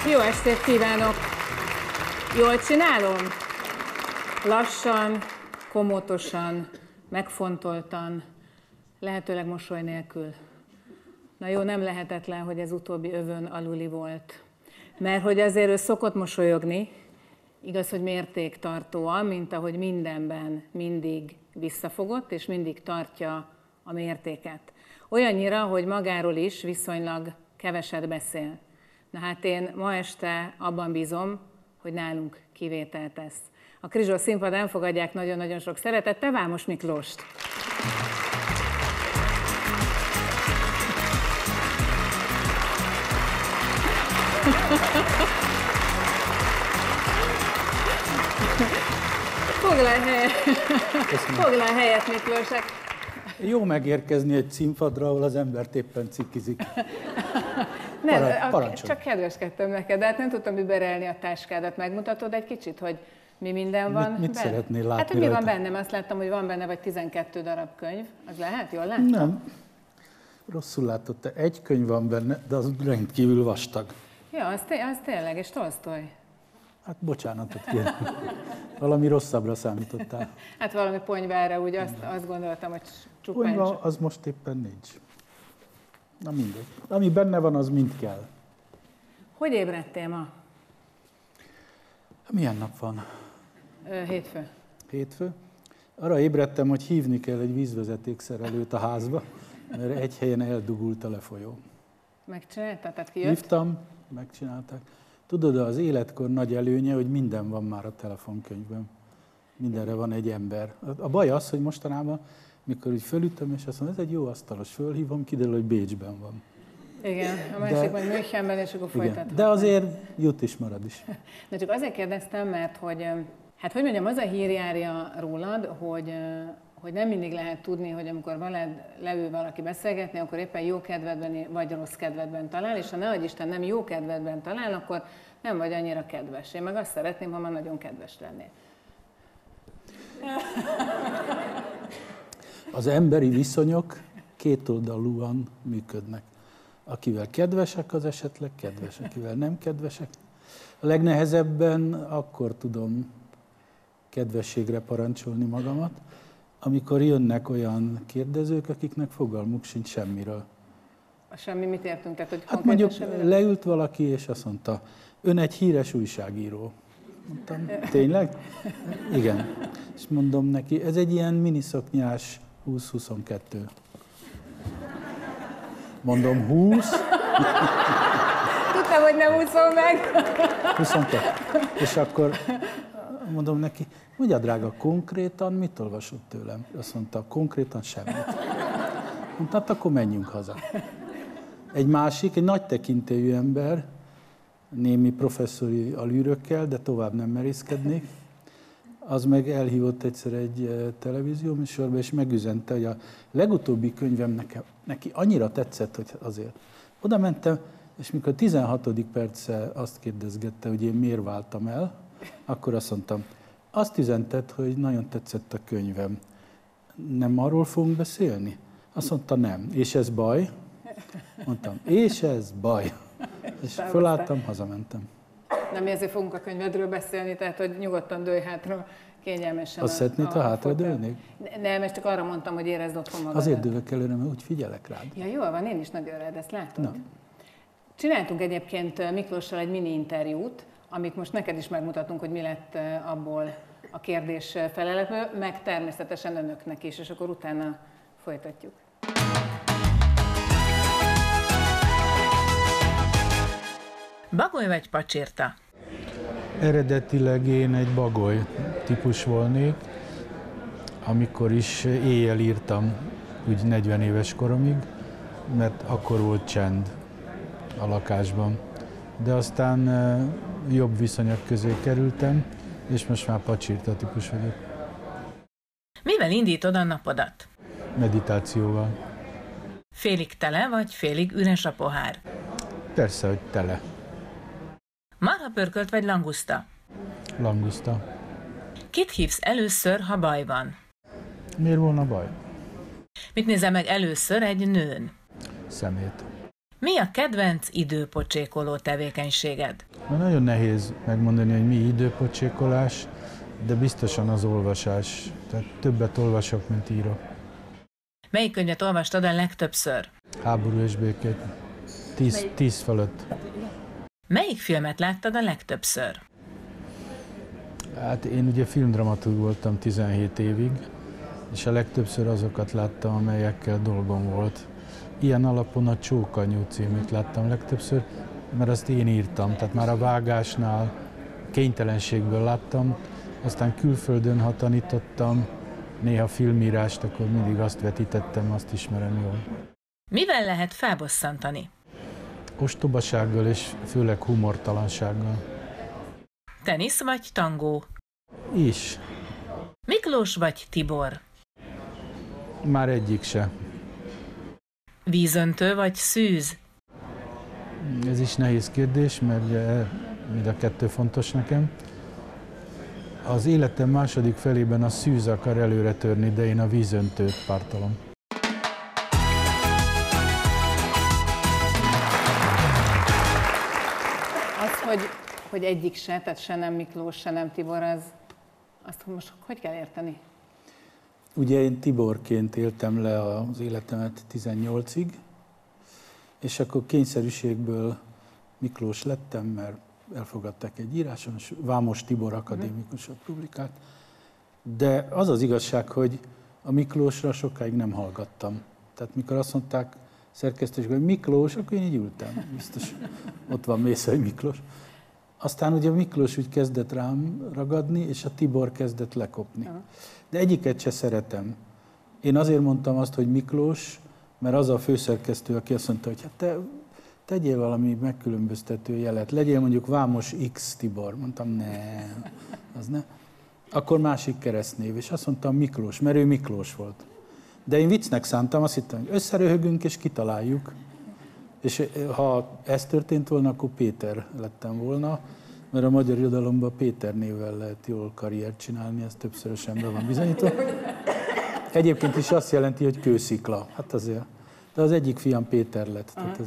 Jó estét kívánok! Jól csinálom? Lassan, komótosan, megfontoltan, lehetőleg mosoly nélkül. Na jó, nem lehetetlen, hogy ez utóbbi övön aluli volt. Mert hogy azért ő szokott mosolyogni, igaz, hogy mértéktartóan, mint ahogy mindenben mindig visszafogott, és mindig tartja a mértéket. Olyannyira, hogy magáról is viszonylag keveset beszél. Na hát én ma este abban bízom, hogy nálunk kivételt tesz. A Krizsó színpadán fogadják nagyon-nagyon sok szeretettel Vámos Miklóst. Foglal helyet, Miklósek. Jó megérkezni egy színpadra, ahol az embert éppen cikizik. Nem, csak kedveskedtem neked, de hát nem tudtam überelni a táskádat. Megmutatod egy kicsit, hogy mi minden van mit benne? szeretnél látni? Hát, hogy mi rajta? van bennem, azt láttam, hogy van benne vagy 12 darab könyv. Az lehet? Jól láttam? Nem. Rosszul látod, te. Egy könyv van benne, de az rendkívül vastag. Ja, az tényleg, és Tolsztoj. Hát bocsánatot kérem. Valami rosszabbra számítottál. Hát valami ponyvára, úgy azt gondoltam, hogy csupán. Ponyva az most éppen nincs. Na mindegy. Ami benne van, az mind kell. Hogy ébredtél ma? Milyen nap van? Hétfő. Hétfő. Arra ébredtem, hogy hívni kell egy vízvezetékszerelőt a házba, mert egy helyen eldugult a lefolyó. Megcsináltad? Tehát kijött? Hívtam, megcsinálták. Tudod, az életkor nagy előnye, hogy minden van már a telefonkönyvben. Mindenre van egy ember. A baj az, hogy mostanában, mikor úgy fölütöm, és azt mondom, ez egy jó asztalos, fölhívom, kiderül, hogy Bécsben van. Igen, a másik majd Münchenben, és akkor folytatva. De azért jut is, marad is. De csak azért kérdeztem, mert hogy, hát hogy mondjam, az a hír járja rólad, hogy nem mindig lehet tudni, hogy amikor veled leül valaki beszélgetni, akkor éppen jó kedvedben vagy rossz kedvedben talál, és ha ne adj Isten nem jó kedvedben talál, akkor nem vagy annyira kedves. Én meg azt szeretném, ha már nagyon kedves lennél. Az emberi viszonyok kétoldalúan működnek. Akivel kedvesek, az esetleg kedves, akivel nem kedvesek. A legnehezebben akkor tudom kedvességre parancsolni magamat, amikor jönnek olyan kérdezők, akiknek fogalmuk sincs semmiről. A semmi mit értünk? Tehát, hogy hát mondjuk leült valaki, és azt mondta, ön egy híres újságíró. Mondtam, tényleg? Igen. És mondom neki, ez egy ilyen miniszoknyás 20-22. Mondom, 20. Tudtam, hogy nem úszol meg. 22. És akkor mondom neki, mondja drága, konkrétan mit olvasott tőlem? Azt mondta, konkrétan semmit. Mondta, hát akkor menjünk haza. Egy másik, egy nagy tekintélyű ember, némi professzori alűrökkel, de tovább nem merészkednék, az meg elhívott egyszer egy televízióműsorba, és megüzente, hogy a legutóbbi könyvem neki annyira tetszett, hogy azért. Oda mentem, és mikor 16. perce azt kérdezgette, hogy én miért váltam el, akkor azt mondtam, azt üzented, hogy nagyon tetszett a könyvem. Nem arról fogunk beszélni? Azt mondta, nem. És ez baj? Mondtam, és ez baj. És fölálltam, hazamentem. Nem, ezért fogunk a könyvedről beszélni, tehát hogy nyugodtan dőlj hátra, kényelmesen. Azt szeretnéd, ha hátradőlnék? Nem, ezt csak arra mondtam, hogy érezd otthon magad. Azért dőlök előre, mert úgy figyelek rád. Ja, jól van, én is nagyon rád, ezt látod? Na. Csináltunk egyébként Miklóssal egy mini interjút, amit most neked is megmutatunk, hogy mi lett abból a kérdés feleletből, meg természetesen önöknek is, és akkor utána folytatjuk. Bagoly vagy pacsirta? Eredetileg én egy bagoly típus volnék, amikor is éjjel írtam, úgy 40 éves koromig, mert akkor volt csend a lakásban. De aztán jobb viszonyok közé kerültem, és most már pacsirta típus vagyok. Mivel indítod a napodat? Meditációval. Félig tele vagy félig üres a pohár? Persze, hogy tele. Marhapörkölt vagy languszta? Languszta. Kit hívsz először, ha baj van? Miért volna baj? Mit nézel meg először egy nőn? Szemét. Mi a kedvenc időpocsékoló tevékenységed? Nagyon nehéz megmondani, hogy mi időpocsékolás, de biztosan az olvasás. Tehát többet olvasok, mint írok. Melyik könyvet olvastad a legtöbbször? Háború és békét. 10 fölött. Melyik filmet láttad a legtöbbször? Hát én ugye filmdramaturg voltam 17 évig, és a legtöbbször azokat láttam, amelyekkel dolgom volt. Ilyen alapon a Csókanyú címűt láttam legtöbbször, mert azt én írtam, tehát már a vágásnál kénytelenségből láttam, aztán külföldön, ha tanítottam, néha filmírást, akkor mindig azt vetítettem, azt ismerem jól. Mivel lehet felbosszantani? Ostobasággal és főleg humortalansággal. Tenisz vagy tangó? Is. Miklós vagy Tibor? Már egyik se. Vízöntő vagy szűz? Ez is nehéz kérdés, mert mind a kettő fontos nekem. Az életem második felében a szűz akar előre törni, de én a vízöntőt pártolom. Az, hogy egyik se, tehát se nem Miklós, se nem Tibor, azt most hogy kell érteni? Ugye én Tiborként éltem le az életemet 18-ig, és akkor kényszerűségből Miklós lettem, mert elfogadták egy íráson, és Vámos Tibor akadémikusot publikált. De az az igazság, hogy a Miklósra sokáig nem hallgattam. Tehát mikor azt mondták szerkesztésben, hogy Miklós, akkor én így ültem. Biztos ott van Mészai Miklós. Aztán ugye a Miklós úgy kezdett rám ragadni, és a Tibor kezdett lekopni. De egyiket se szeretem. Én azért mondtam azt, hogy Miklós, mert az a főszerkesztő, aki azt mondta, hogy hát te tegyél valami megkülönböztető jelet. Legyél mondjuk Vámos X Tibor. Mondtam, nem, az ne. Akkor másik keresztnév, és azt mondtam Miklós, mert ő Miklós volt. De én viccnek szántam, azt hittem, hogy összeröhögünk és kitaláljuk. És ha ez történt volna, akkor Péter lettem volna, mert a magyar irodalomban Péter névvel lehet jól karriert csinálni, ez többszörösen be van bizonyítva. Egyébként is azt jelenti, hogy kőszikla. Hát azért. De az egyik fiam Péter lett. Tehát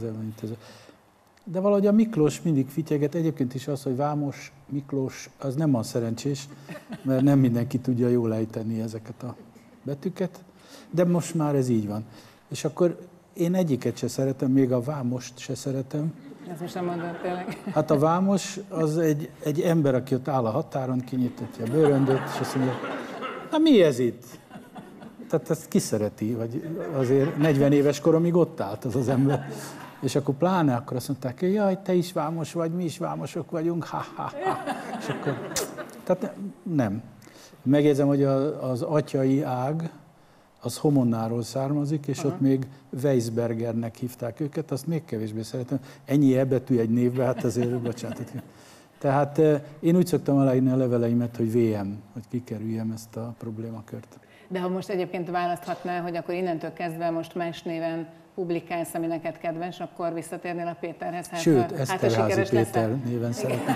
de valahogy a Miklós mindig fityeget. Egyébként is az, hogy Vámos, Miklós, az nem van szerencsés, mert nem mindenki tudja jól ejteni ezeket a betűket. De most már ez így van. És akkor én egyiket se szeretem, még a Vámost se szeretem. Ezt most nem mondod tényleg. Hát a Vámos az egy ember, aki ott áll a határon, kinyitatja a bőröndöt, és azt mondja, na mi ez itt? Tehát ezt ki szereti, vagy azért 40 éves koromig ott állt az ember. És akkor pláne akkor azt mondták, hogy jaj, te is Vámos vagy, mi is Vámosok vagyunk, ha. És akkor, tehát nem. Megjegyzem, hogy az atyai ág, az Homonnáról származik, és ott még Weisbergernek hívták őket, azt még kevésbé szeretem. Ennyi e-betű egy névbe, hát azért bocsánatot. Tehát én úgy szoktam aláírni a leveleimet, hogy VM, hogy kikerüljem ezt a problémakört. De ha most egyébként választhatnál, hogy akkor innentől kezdve most más néven publikálsz, ami neked kedves, akkor visszatérnél a Péterhez? Sőt, Eszterházy Péter néven szeretném.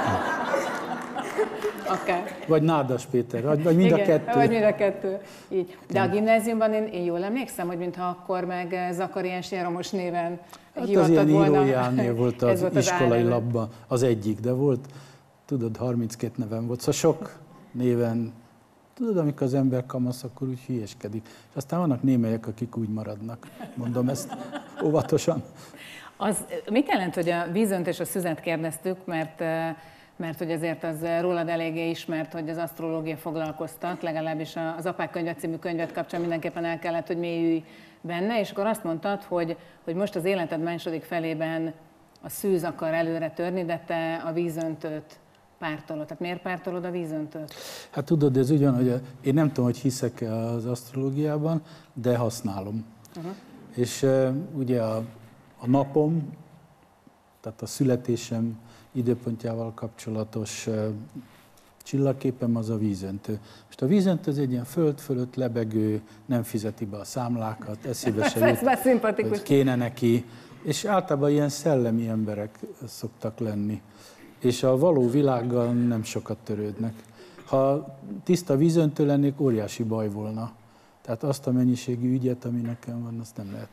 Akár. Vagy Nádas Péter, vagy mind a kettő. Vagy mind a kettő. Így. De a gimnáziumban én jól emlékszem, hogy mintha akkor meg Zakariás Jeromos néven hivatott volna. Az ilyen írójánél volt az iskolai labban az egyik, de volt, tudod, 32 nevem volt, szóval sok néven, tudod, amikor az ember kamasz, akkor úgy hülyeskedik. És aztán vannak némelyek, akik úgy maradnak, mondom ezt óvatosan. Az mit jelent, hogy a vízönt és a szüzet kérdeztük, mert hogy azért az rólad eléggé ismert, hogy az asztrológia foglalkoztat, legalábbis az Apák könyve című könyvet kapcsán mindenképpen el kellett, hogy mélyülj benne, és akkor azt mondtad, hogy most az életed második felében a szűz akar előre törni, de te a vízöntőt pártolod. Tehát miért pártolod a vízöntőt? Hát tudod, ez úgy van, hogy én nem tudom, hogy hiszek-e az asztrológiában, de használom. És ugye a napom, tehát a születésem időpontjával kapcsolatos csillagképem az a vízöntő. Most a vízöntő az egy ilyen föld fölött lebegő, nem fizeti be a számlákat, eszébe se jut, hogy kéne neki, és általában ilyen szellemi emberek szoktak lenni. És a való világgal nem sokat törődnek. Ha tiszta vízöntő lennék, óriási baj volna. Tehát azt a mennyiségű ügyet, ami nekem van, azt nem lehetne.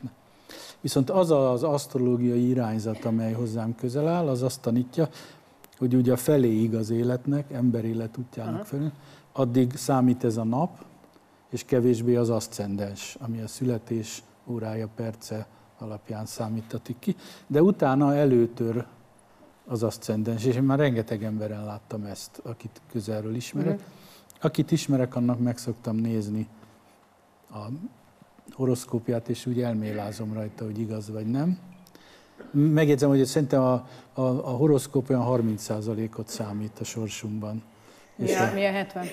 Viszont az az asztrológiai irányzat, amely hozzám közel áll, az azt tanítja, hogy ugye a feléig az életnek, emberélet útjának felé, addig számít ez a nap, és kevésbé az aszcendens, ami a születés órája, perce alapján számítatik ki. De utána előtör az aszcendens, és én már rengeteg emberen láttam ezt, akit közelről ismerek. Akit ismerek, annak meg szoktam nézni a horoszkópját, és úgy elmélázom rajta, hogy igaz vagy nem. Megjegyzem, hogy szerintem a horoszkóp olyan 30%-ot számít a sorsunkban. Mi a 70?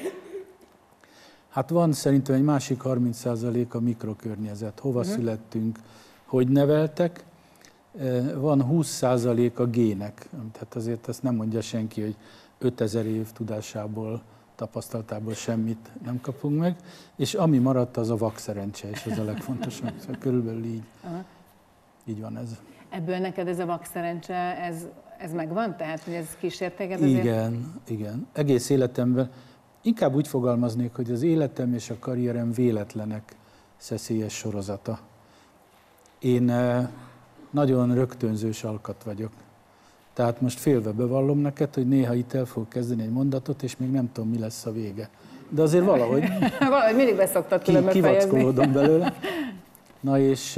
Hát van szerintem egy másik 30% a mikrokörnyezet. Hova születtünk, hogy neveltek. Van 20% a gének. Tehát azért ezt nem mondja senki, hogy 5000 év tudásából, tapasztalatából semmit nem kapunk meg. És ami maradt, az a vakszerencse, és ez a legfontosabb. Szóval körülbelül így van ez. Ebből neked ez a vakszerencse, ez megvan? Tehát, hogy ez kísért téged azért? Igen. Egész életemben. Inkább úgy fogalmaznék, hogy az életem és a karrierem véletlenek szeszélyes sorozata. Én nagyon rögtönzős alkat vagyok. Tehát most félve bevallom neked, hogy néha itt el fogok kezdeni egy mondatot, és még nem tudom, mi lesz a vége. De azért valahogy valahogy mindig beszoktad különben fejezni. Kivackolódom belőle. Na és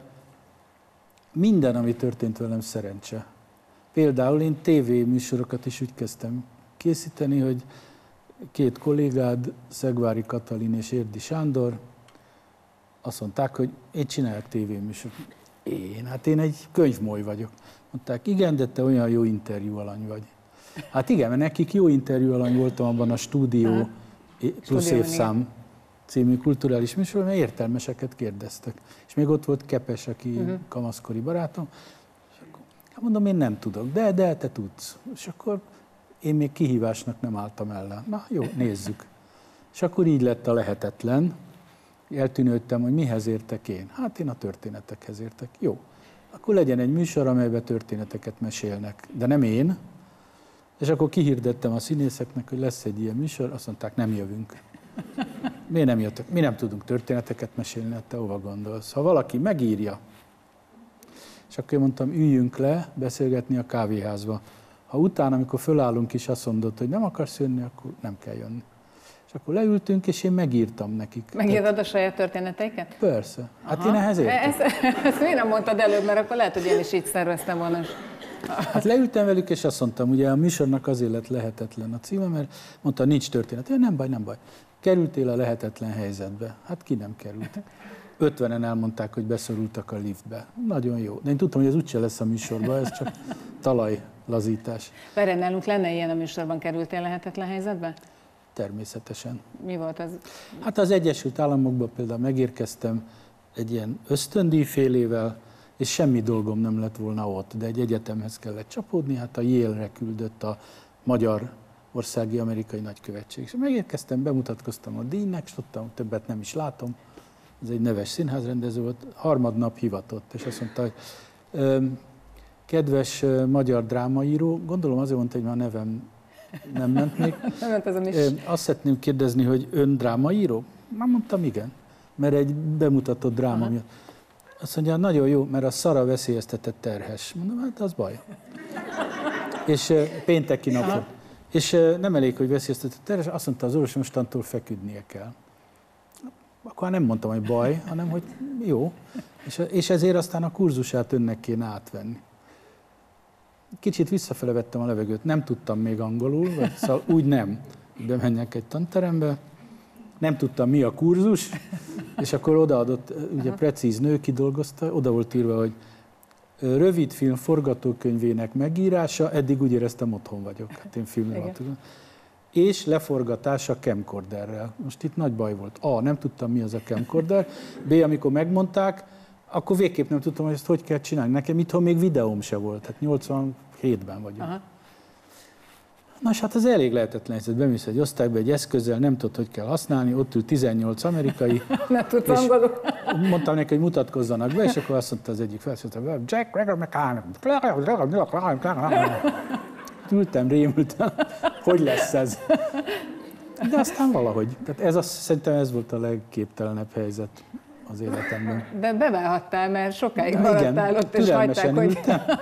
minden, ami történt velem, szerencse. Például én tévéműsorokat is úgy kezdtem készíteni, hogy két kollégád, Szegvári Katalin és Érdi Sándor azt mondták, hogy én csinálok tévéműsort. Én egy könyvmoly vagyok. Mondták, igen, de te olyan jó interjú alany vagy. Hát igen, mert nekik jó interjú alany voltam abban a Stúdió plusz évszám című kulturális műsorban, mert értelmeseket kérdeztek. És még ott volt Kepes, aki kamaszkori barátom. És akkor mondom, én nem tudok, de te tudsz. És akkor én még kihívásnak nem álltam ellen. Na jó, nézzük. És akkor így lett a lehetetlen. Eltűnődtem, hogy mihez értek én. Hát én a történetekhez értek. Jó. Akkor legyen egy műsor, amelyben történeteket mesélnek. De nem én. És akkor kihirdettem a színészeknek, hogy lesz egy ilyen műsor. Azt mondták, nem jövünk. Miért nem jöttek? Mi nem tudunk történeteket mesélni, hát te hova gondolsz? Ha valaki megírja, és akkor én mondtam, üljünk le, beszélgetni a kávéházba. Ha utána, amikor fölállunk is azt mondod, hogy nem akarsz jönni, akkor nem kell jönni. És akkor leültünk, és én megírtam nekik. Megírtad a saját történeteiket? Persze. Hát én ehhez értek. Ezt miért nem mondtad előbb, mert akkor lehet, hogy én is így szerveztem volna. Hát leültem velük, és azt mondtam, ugye a műsornak azért lett lehetetlen a címe, mert mondta, nincs történet. Ja, nem baj. Kerültél a lehetetlen helyzetbe. Hát ki nem került. 50-en elmondták, hogy beszorultak a liftbe. Nagyon jó. De én tudtam, hogy ez úgyse lesz a műsorban, ez csak talajlazítás. Várjál, nálunk lenne ilyen a műsorban, kerültél lehetetlen helyzetbe? Természetesen. Mi volt az? Hát az Egyesült Államokban például megérkeztem egy ilyen ösztöndíjfélével, és semmi dolgom nem lett volna ott, de egy egyetemhez kellett csapódni, hát a Yale-re küldött a Magyarországi Amerikai Nagykövetség. És megérkeztem, bemutatkoztam a díjnek, és tudtam, többet nem is látom. Ez egy neves színházrendező volt, harmadnap hivatott, és azt mondta, hogy kedves magyar drámaíró, gondolom azért mondta, hogy már nevem nem ment még. Nem ment ez a mis. Azt szeretném kérdezni, hogy ön drámaíró? Már mondtam, igen, mert egy bemutatott dráma miatt. Azt mondja, nagyon jó, mert a szara veszélyeztetett terhes. Mondom, hát az baj. És pénteki nap volt. És nem elég, hogy veszélyeztetett terhes, azt mondta az orvos, mostantól feküdnie kell. Akkor nem mondtam, hogy baj, hanem hogy jó. És ezért aztán a kurzusát önnek kéne átvenni. Kicsit visszafele vettem a levegőt, nem tudtam még angolul, vagy szóval úgy nem, hogy bemenjek egy tanterembe, nem tudtam, mi a kurzus, és akkor odaadott, ugye precíz nő kidolgozta, oda volt írva, hogy rövidfilm forgatókönyvének megírása, eddig úgy éreztem, otthon vagyok, hát én filmrehallgatók. És leforgatása camcorderrel. Most itt nagy baj volt. A, nem tudtam, mi az a camcorder, B, amikor megmondták, akkor végképp nem tudtam, hogy ezt hogy kell csinálni. Nekem itthon még videóm se volt, tehát 87-ben vagyunk. Aha. Nos, hát az elég lehetetlen helyzet. Bemész egy osztályba egy eszközzel, nem tudod, hogy kell használni, ott ül 18 amerikai. Nem tudsz angolul. Mondtam neki, hogy mutatkozzanak be, és akkor azt mondta az egyik felszólító, Jack Gregor McCann. Ültem, rémültem, hogy lesz ez. De aztán valahogy. Tehát szerintem ez volt a legképtelenebb helyzet. az életemben. De beválhattál, mert sokáig maradtál ott, és hagyták, hogy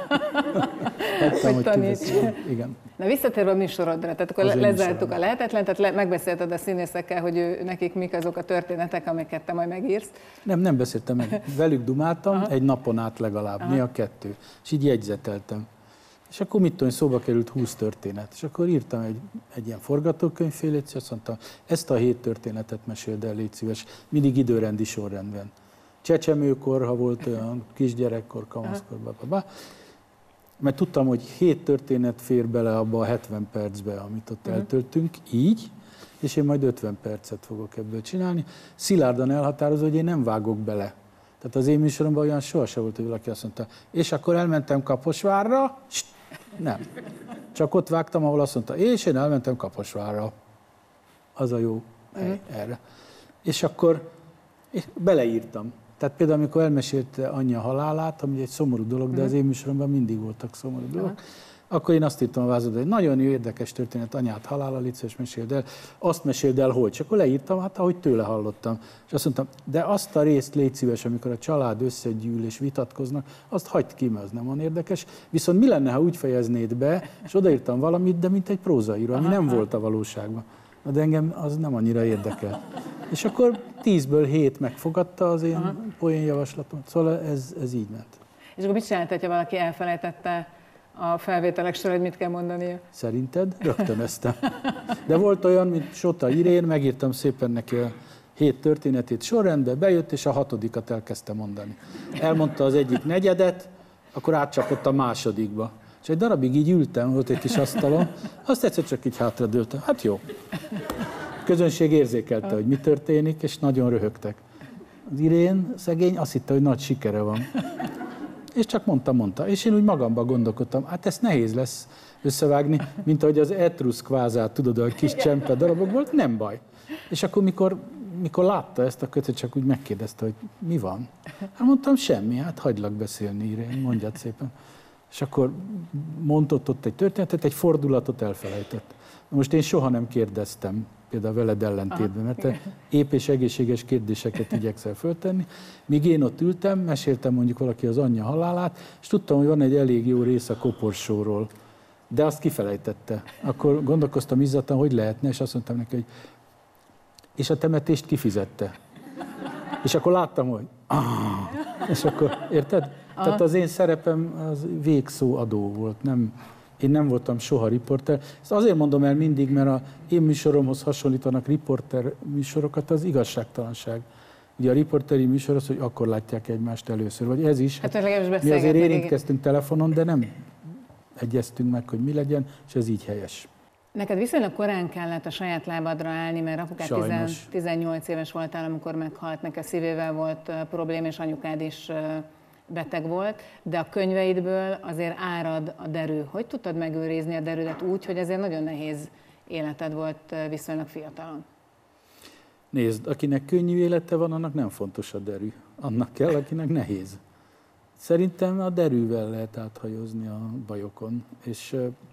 taníts. Igen. Na visszatérve a műsorodra, tehát akkor lezártuk a lehetetlen, tehát megbeszélted a színészekkel, hogy nekik mik azok a történetek, amiket te majd megírsz. Nem beszéltem meg. Velük dumáltam, egy napon át legalább, néha 2. És így jegyzeteltem. És akkor mit tudom, szóba került 20 történet. És akkor írtam egy ilyen forgatókönyvfélét, és azt mondtam, ezt a 7 történetet meséld el, légy szíves, mindig időrendi sorrendben. Csecsemőkor, ha volt olyan kisgyerekkor, kamaszkor, mert tudtam, hogy 7 történet fér bele abba a 70 percbe, amit ott eltöltünk, így, és én majd 50 percet fogok ebből csinálni. Szilárdan elhatározó, hogy én nem vágok bele. Tehát az én műsoromban olyan sohasem volt, hogy valaki azt mondta, és akkor elmentem Kaposvárra, nem. Csak ott vágtam, ahol azt mondta, és én elmentem Kaposvárra. Az a jó hely erre. És akkor beleírtam. Tehát például, amikor elmesélte anyja halálát, ami egy szomorú dolog, de az én műsoromban mindig voltak szomorú dolgok, akkor én azt írtam a vázodra, hogy nagyon érdekes történet, anyád halála, légy szíves, meséld el. Azt meséld el, hogy. És akkor leírtam, hát ahogy tőle hallottam. És azt mondtam, de azt a részt légy szíves, amikor a család összegyűl és vitatkoznak, azt hagyd ki, mert az nem van érdekes. Viszont mi lenne, ha úgy fejeznéd be, és odaírtam valamit, de mint egy prózaíró, ami nem volt a valóságban. De engem az nem annyira érdekel. És akkor 10-ből 7 megfogadta az én poénjavaslatomat. Szóval ez így ment. És akkor mit csinált, ha valaki elfelejtette a felvételek során, hogy mit kell mondania? Szerinted? Rögtönöztem. De volt olyan, mint Sota Irén, megírtam szépen neki a 7 történetét sorrendbe, bejött, és a 6-at elkezdte mondani. Elmondta az egyik negyedet, akkor átcsapott a másodikba. És egy darabig így ültem, volt egy kis asztalon, azt egyszer csak így hátradőltem. Hát jó. A közönség érzékelte, hogy mi történik, és nagyon röhögtek. Az Irén szegény azt hitte, hogy nagy sikere van. És csak mondta. És én úgy magamban gondolkodtam, hát ezt nehéz lesz összevágni, mint ahogy az etruszk vázát, tudod, a kis csempe darabok volt, nem baj. És akkor, mikor látta ezt, akkor csak úgy megkérdezte, hogy mi van. Hát mondtam, semmi, hát hagylak beszélni, Irén, mondjad szépen. És akkor mondott ott egy történetet, egy fordulatot elfelejtett. Most én soha nem kérdeztem, például veled ellentétben, mert te ép és egészséges kérdéseket igyekszel föltenni. Míg én ott ültem, meséltem mondjuk valaki az anyja halálát, és tudtam, hogy van egy elég jó rész a koporsóról, de azt kifelejtette. Akkor gondolkoztam izzadtan, hogy lehetne, és azt mondtam neki, hogy és a temetést kifizette. És akkor láttam, hogy és akkor, érted? Tehát az én szerepem az végszó adó volt, én nem voltam soha riporter. Ezt azért mondom el mindig, mert az én műsoromhoz hasonlítanak riporter műsorokat, az igazságtalanság. Ugye a riporteri műsor az, hogy akkor látják egymást először, vagy ez is. Hát mi azért érintkeztünk telefonon, de nem egyeztünk meg, hogy mi legyen, és ez így helyes. Neked viszonylag korán kellett a saját lábadra állni, mert apukád 18 éves voltál, amikor meghalt, neked szívével volt probléma, és anyukád is beteg volt, de a könyveidből azért árad a derű. Hogy tudtad megőrizni a derűdet úgy, hogy ezért nagyon nehéz életed volt viszonylag fiatalon? Nézd, akinek könnyű élete van, annak nem fontos a derű. Annak kell, akinek nehéz. Szerintem a derűvel lehet áthajózni a bajokon. És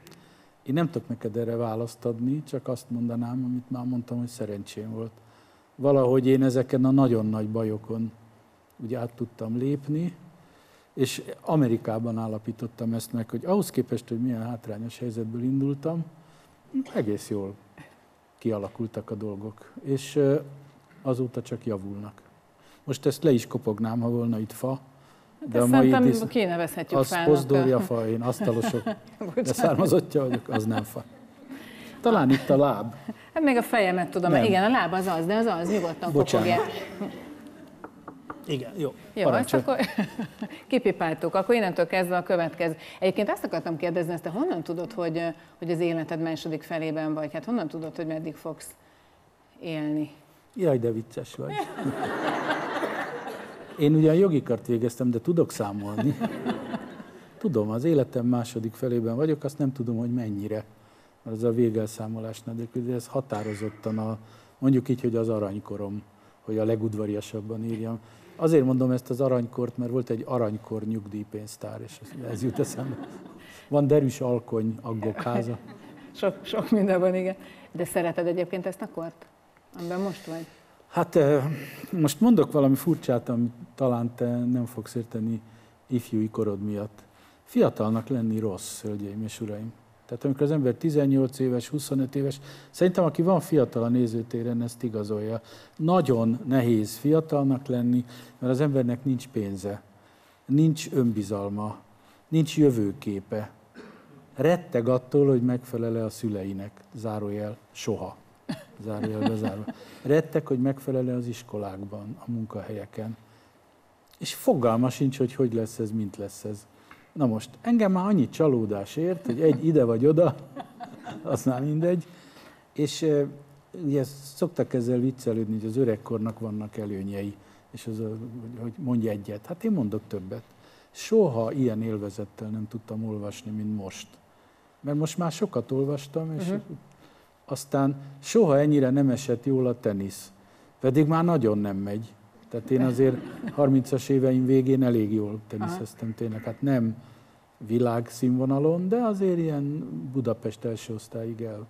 én nem tudok neked erre választ adni, csak azt mondanám, amit már mondtam, hogy szerencsém volt. Valahogy én ezeken a nagyon nagy bajokon ugye át tudtam lépni, és Amerikában állapítottam ezt meg, hogy ahhoz képest, hogy milyen hátrányos helyzetből indultam, egész jól kialakultak a dolgok, és azóta csak javulnak. Most ezt le is kopognám, ha volna itt fa, de a mai kinevezhetjük az Pozdorja fa, én asztalosok leszármazottja vagyok, az nem fa. Talán itt a láb. Hát még a fejemet tudom, igen, a láb az, de az nyugodtan kopogják. Igen, jó. Jó, azt akkor kipipáltuk, akkor innentől kezdve a következő. Egyébként azt akartam kérdezni, ezt te honnan tudod, hogy az életed második felében vagy? Hát honnan tudod, hogy meddig fogsz élni? Jaj, de vicces vagy. Én ugyan jogi kart végeztem, de tudok számolni. Tudom, az életem második felében vagyok, azt nem tudom, hogy mennyire. Az a végelszámolásnál, de ez határozottan mondjuk így, hogy az aranykorom, hogy a legudvariasabban írjam. Azért mondom ezt az aranykort, mert volt egy aranykor nyugdíjpénztár, és ez jut eszembe. Van derűs alkony, aggokháza. Sok minden van, igen. De szereted egyébként ezt a kort, amiben most vagy? Hát most mondok valami furcsát, amit talán te nem fogsz érteni ifjúi korod miatt. Fiatalnak lenni rossz, hölgyeim és uraim. Tehát amikor az ember 18 éves, 25 éves, szerintem aki van fiatal a nézőtéren, ezt igazolja. Nagyon nehéz fiatalnak lenni, mert az embernek nincs pénze, nincs önbizalma, nincs jövőképe. Retteg attól, hogy megfelel-e a szüleinek, zárójel, soha. Zárójel bezárva. Retteg, hogy megfelel-e az iskolákban, a munkahelyeken. És fogalma sincs, hogy lesz ez, mint lesz ez. Na most, engem már annyi csalódás ért, hogy egy ide vagy oda, az már mindegy. És ugye szoktak ezzel viccelődni, hogy az öregkornak vannak előnyei, és az, hogy mondj egyet. Hát én mondok többet. Soha ilyen élvezettel nem tudtam olvasni, mint most. Mert most már sokat olvastam, és aztán soha ennyire nem esett jól a tenisz. Pedig már nagyon nem megy. Tehát én azért 30-as éveim végén elég jól teniszeztem tényleg. Hát nem világszínvonalon, de azért ilyen Budapest első osztályig el.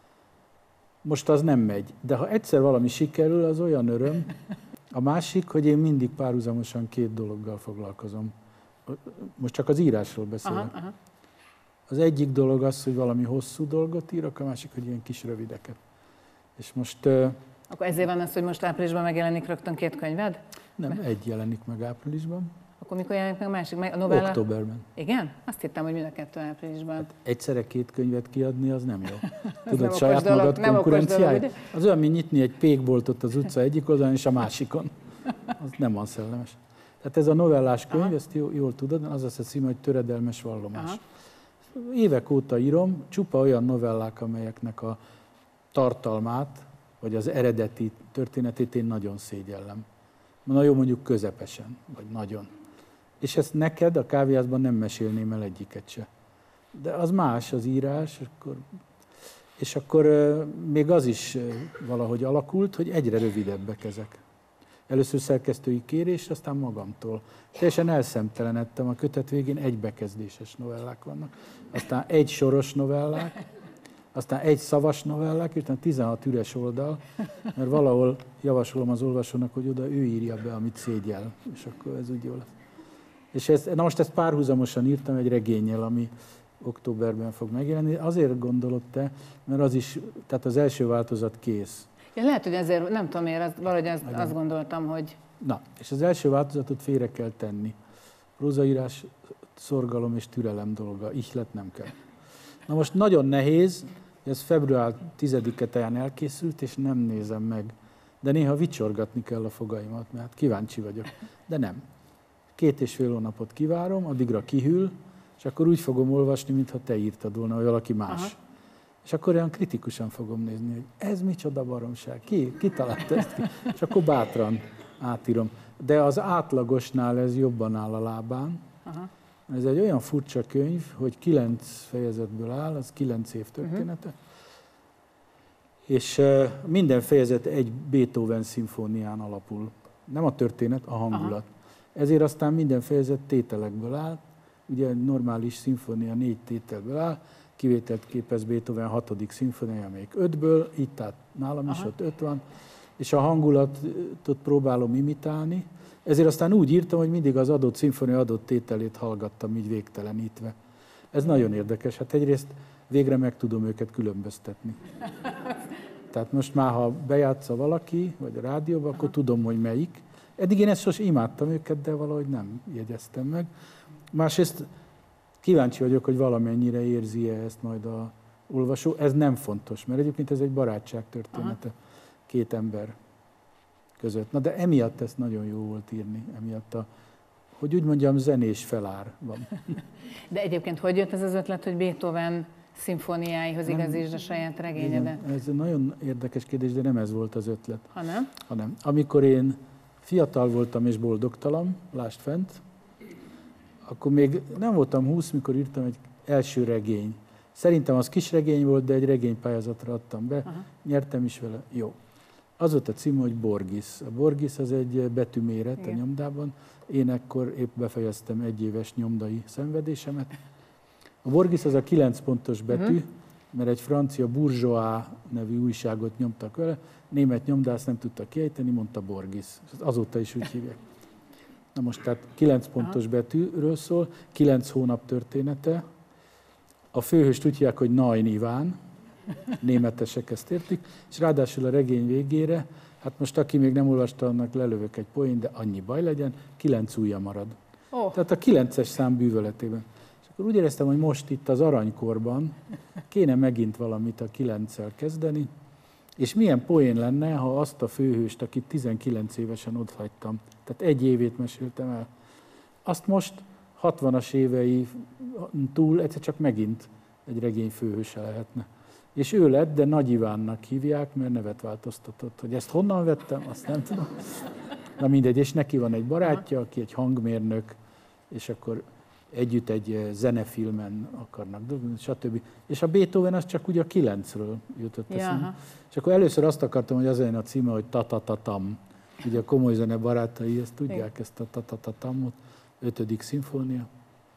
Most az nem megy. De ha egyszer valami sikerül, az olyan öröm. A másik, hogy én mindig párhuzamosan 2 dologgal foglalkozom. Most csak az írásról beszélek. Az egyik dolog az, hogy valami hosszú dolgot írok, a másik, hogy ilyen kis rövideket. És most... Akkor ezért van az, hogy most áprilisban megjelenik rögtön 2 könyved? Nem, egy jelenik meg áprilisban. Akkor mikor jelenik meg a másik? A novella? Októberben. Igen? Azt hittem, hogy mind a 2 áprilisban. Hát egyszerre 2 könyvet kiadni, az nem jó. Tudod, nem saját dolog, magad nem konkurenciája? Az olyan, mint nyitni egy pékboltot az utca egyik oldalon és a másikon. Az nem van szellemes. Tehát ez a novellás könyv, ezt jól tudod, az az a címe, hogy Töredelmes vallomás. Évek óta írom, csupa olyan novellák, amelyeknek a tartalmát, vagy az eredeti történetét én nagyon szégyellem. Na jó, mondjuk közepesen, vagy nagyon. És ezt neked a kávéházban nem mesélném el egyiket se. De az más, az írás, és akkor még az is valahogy alakult, hogy egyre rövidebbek ezek. Először szerkesztői kérés, aztán magamtól. Teljesen elszemtelenedtem, a kötet végén egybekezdéses novellák vannak. Aztán egy soros novellák, aztán egy szavas novellák, és 16 üres oldal, mert valahol javasolom az olvasónak, hogy oda ő írja be, amit szégyel, és akkor ez úgy jó lesz. És most ezt párhuzamosan írtam egy regénnyel, ami októberben fog megjelenni. Azért gondolod te, mert az is, tehát az első változat kész. Ja, lehet, hogy ezért, nem tudom miért, valahogy azt gondoltam, hogy... Na, és az első változatot félre kell tenni. Prózaírás, szorgalom és türelem dolga, ihlet nem kell. Na most nagyon nehéz, ez február 10-e táján elkészült, és nem nézem meg. De néha vicsorgatni kell a fogaimat, mert kíváncsi vagyok. De nem. 2,5 hónapot kivárom, addigra kihűl, és akkor úgy fogom olvasni, mintha te írtad volna, vagy valaki más. Aha. És akkor olyan kritikusan fogom nézni, hogy ez micsoda baromság, ki találta ezt ki? És akkor bátran átírom. De az átlagosnál ez jobban áll a lábán. Aha. Ez egy olyan furcsa könyv, hogy 9 fejezetből áll, az 9 év története. És minden fejezet egy Beethoven szimfónián alapul. Nem a történet, a hangulat. Aha. Ezért aztán minden fejezet tételekből áll. Ugye egy normális szimfónia 4 tételből áll, kivételt képez Beethoven 6. szimfónia, amelyik 5-ből, így tehát nálam is ott 5 van, és a hangulatot próbálom imitálni. Ezért aztán úgy írtam, hogy mindig az adott szimfónia adott tételét hallgattam, így végtelenítve. Ez nagyon érdekes. Hát egyrészt végre meg tudom őket különböztetni. Tehát most már, ha bejátsza valaki, vagy a rádióban, akkor tudom, hogy melyik. Eddig én ezt sose imádtam őket, de valahogy nem jegyeztem meg. Másrészt kíváncsi vagyok, hogy valamennyire érzi-e ezt majd a olvasó. Ez nem fontos, mert egyébként ez egy barátság története 2 ember között. Na de emiatt ezt nagyon jó volt írni, emiatt hogy úgy mondjam, zenés felár van. De egyébként hogy jött ez az ötlet, hogy Beethoven szimfóniáihoz igazítsd a saját regényedet? Igen, ez egy nagyon érdekes kérdés, de nem ez volt az ötlet. Hanem? Amikor én fiatal voltam és boldogtalan, lásd fent, akkor még nem voltam 20, mikor írtam egy első regény. Szerintem az kis regény volt, de egy regénypályázatra adtam be, nyertem is vele. Jó. Az volt a cím, hogy Borgis. A Borgis az egy betűméret a nyomdában. Én ekkor épp befejeztem 1 éves nyomdai szenvedésemet. A Borgis az a 9 pontos betű, mert egy francia Bourgeois nevű újságot nyomtak vele, német nyomdász nem tudta kiejteni, mondta Borgis. Azóta is úgy hívják. Na most tehát 9 pontos betűről szól, 9 hónap története. A főhőst úgy hívják, hogy Nain Iván, németesek ezt értik, és ráadásul a regény végére, hát most aki még nem olvasta, annak lelövök egy poén, de annyi baj legyen, 9 ujja marad. Oh. Tehát a 9-es szám bűvöletében. És akkor úgy éreztem, hogy most itt az aranykorban kéne megint valamit a 9-szel kezdeni, és milyen poén lenne, ha azt a főhőst, akit 19 évesen otthagytam, tehát 1 évét meséltem el, azt most 60-as évei túl egyszer csak megint egy regény főhőse lehetne. És ő lett, de Nagy Ivánnak hívják, mert nevet változtatott. Hogy ezt honnan vettem, azt nem tudom. Na mindegy, és neki van egy barátja, aki egy hangmérnök, és akkor együtt egy zenefilmen akarnak dolgozni, stb. És a Beethoven az csak úgy a 9-ről jutott eszembe. És akkor először azt akartam, hogy az legyen a címe, hogy ta-ta-ta-tam. Ugye a komoly zene barátai ezt tudják, ezt a ta-ta-ta-tamot, 5. szimfónia.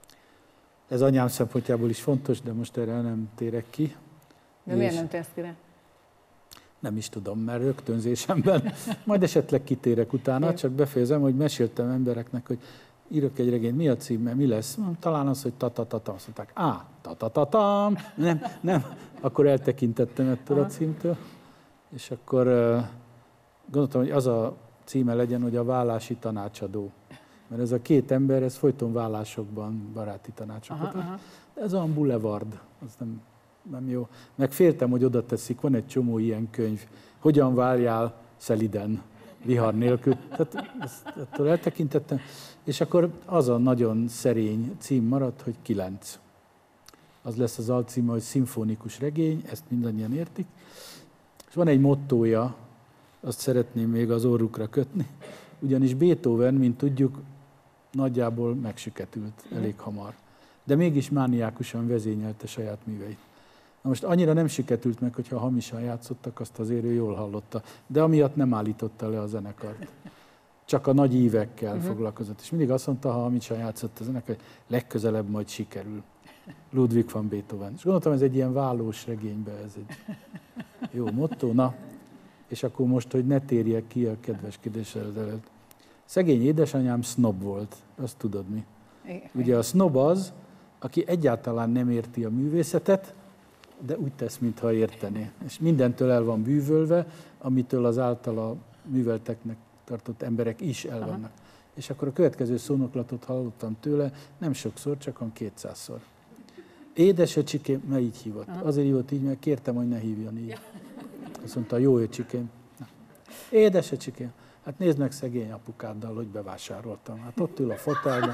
Ez anyám szempontjából is fontos, de most erre nem térek ki. De miért nem térsz ki rá? Nem is tudom, mert rögtönzésemben. Majd esetleg kitérek utána, csak befejezem, hogy meséltem embereknek, hogy írok egy regényt, mi a címe, mi lesz? Talán az, hogy ta-ta-ta-tam. Azt mondták, ta-ta-ta-tam. Nem. Akkor eltekintettem ettől a címtől. És akkor gondoltam, hogy az a címe legyen, hogy a vállási tanácsadó. Mert ez a 2 ember, ez folyton vállásokban baráti tanácsokat. De ez olyan boulevard, az nem jó. Meg féltem, hogy oda teszik, van egy csomó ilyen könyv. Hogyan váljál szeliden, vihar nélkül. Tehát ettől eltekintettem. És akkor az a nagyon szerény cím maradt, hogy 9. Az lesz az alcíme, hogy szimfonikus regény, ezt mindannyian értik. És van egy mottója, azt szeretném még az orrukra kötni, ugyanis Beethoven, mint tudjuk, nagyjából megsüketült elég hamar. De mégis mániákusan vezényelte saját műveit. Na most annyira nem süketült meg, hogyha hamisan játszottak, azt azért ő jól hallotta. De amiatt nem állította le a zenekart. Csak a nagy ívekkel foglalkozott. És mindig azt mondta, ha hamisan játszott a zenekar, hogy legközelebb majd sikerül. Ludwig van Beethoven. És gondoltam, ez egy ilyen vállós regénybe, ez egy jó motto. Na, és akkor most, hogy ne térjek ki a kedveskedésre az előtt. Szegény édesanyám sznob volt, azt tudod mi. Ugye a sznob az, aki egyáltalán nem érti a művészetet, de úgy tesz, mintha értené. És mindentől el van bűvölve, amitől az általa művelteknek tartott emberek is el vannak. És akkor a következő szónoklatot hallottam tőle, nem sokszor, csak 200-szor. Édesöcsikém, mert így hívott. Azért hívott így, mert kértem, hogy ne hívjon így. Azt mondta, jó öcsikém. Édesöcsikém, hát nézd meg szegény apukáddal, hogy bevásároltam. Hát ott ül a fotelben.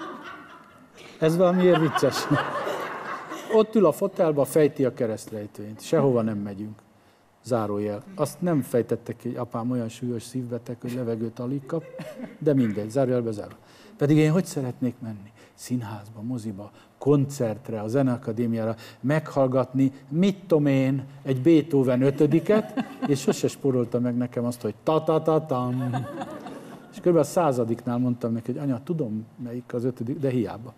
Ez valamiért vicces. Ott ül a fotelben, fejti a keresztrejtvényt. Sehova nem megyünk. Zárójel. Azt nem fejtette ki, hogy apám olyan súlyos szívbeteg, hogy levegőt alig kap, de mindegy, zárójelbe zárva. Pedig én hogy szeretnék menni? Színházba, moziba, koncertre, a Zeneakadémiára, meghallgatni, mit tudom én, egy Beethoven 5-et, és sose spórolta meg nekem azt, hogy ta-ta-ta-tam. És kb. A 100-nál mondtam neki, hogy anya, tudom, melyik az 5., de hiába.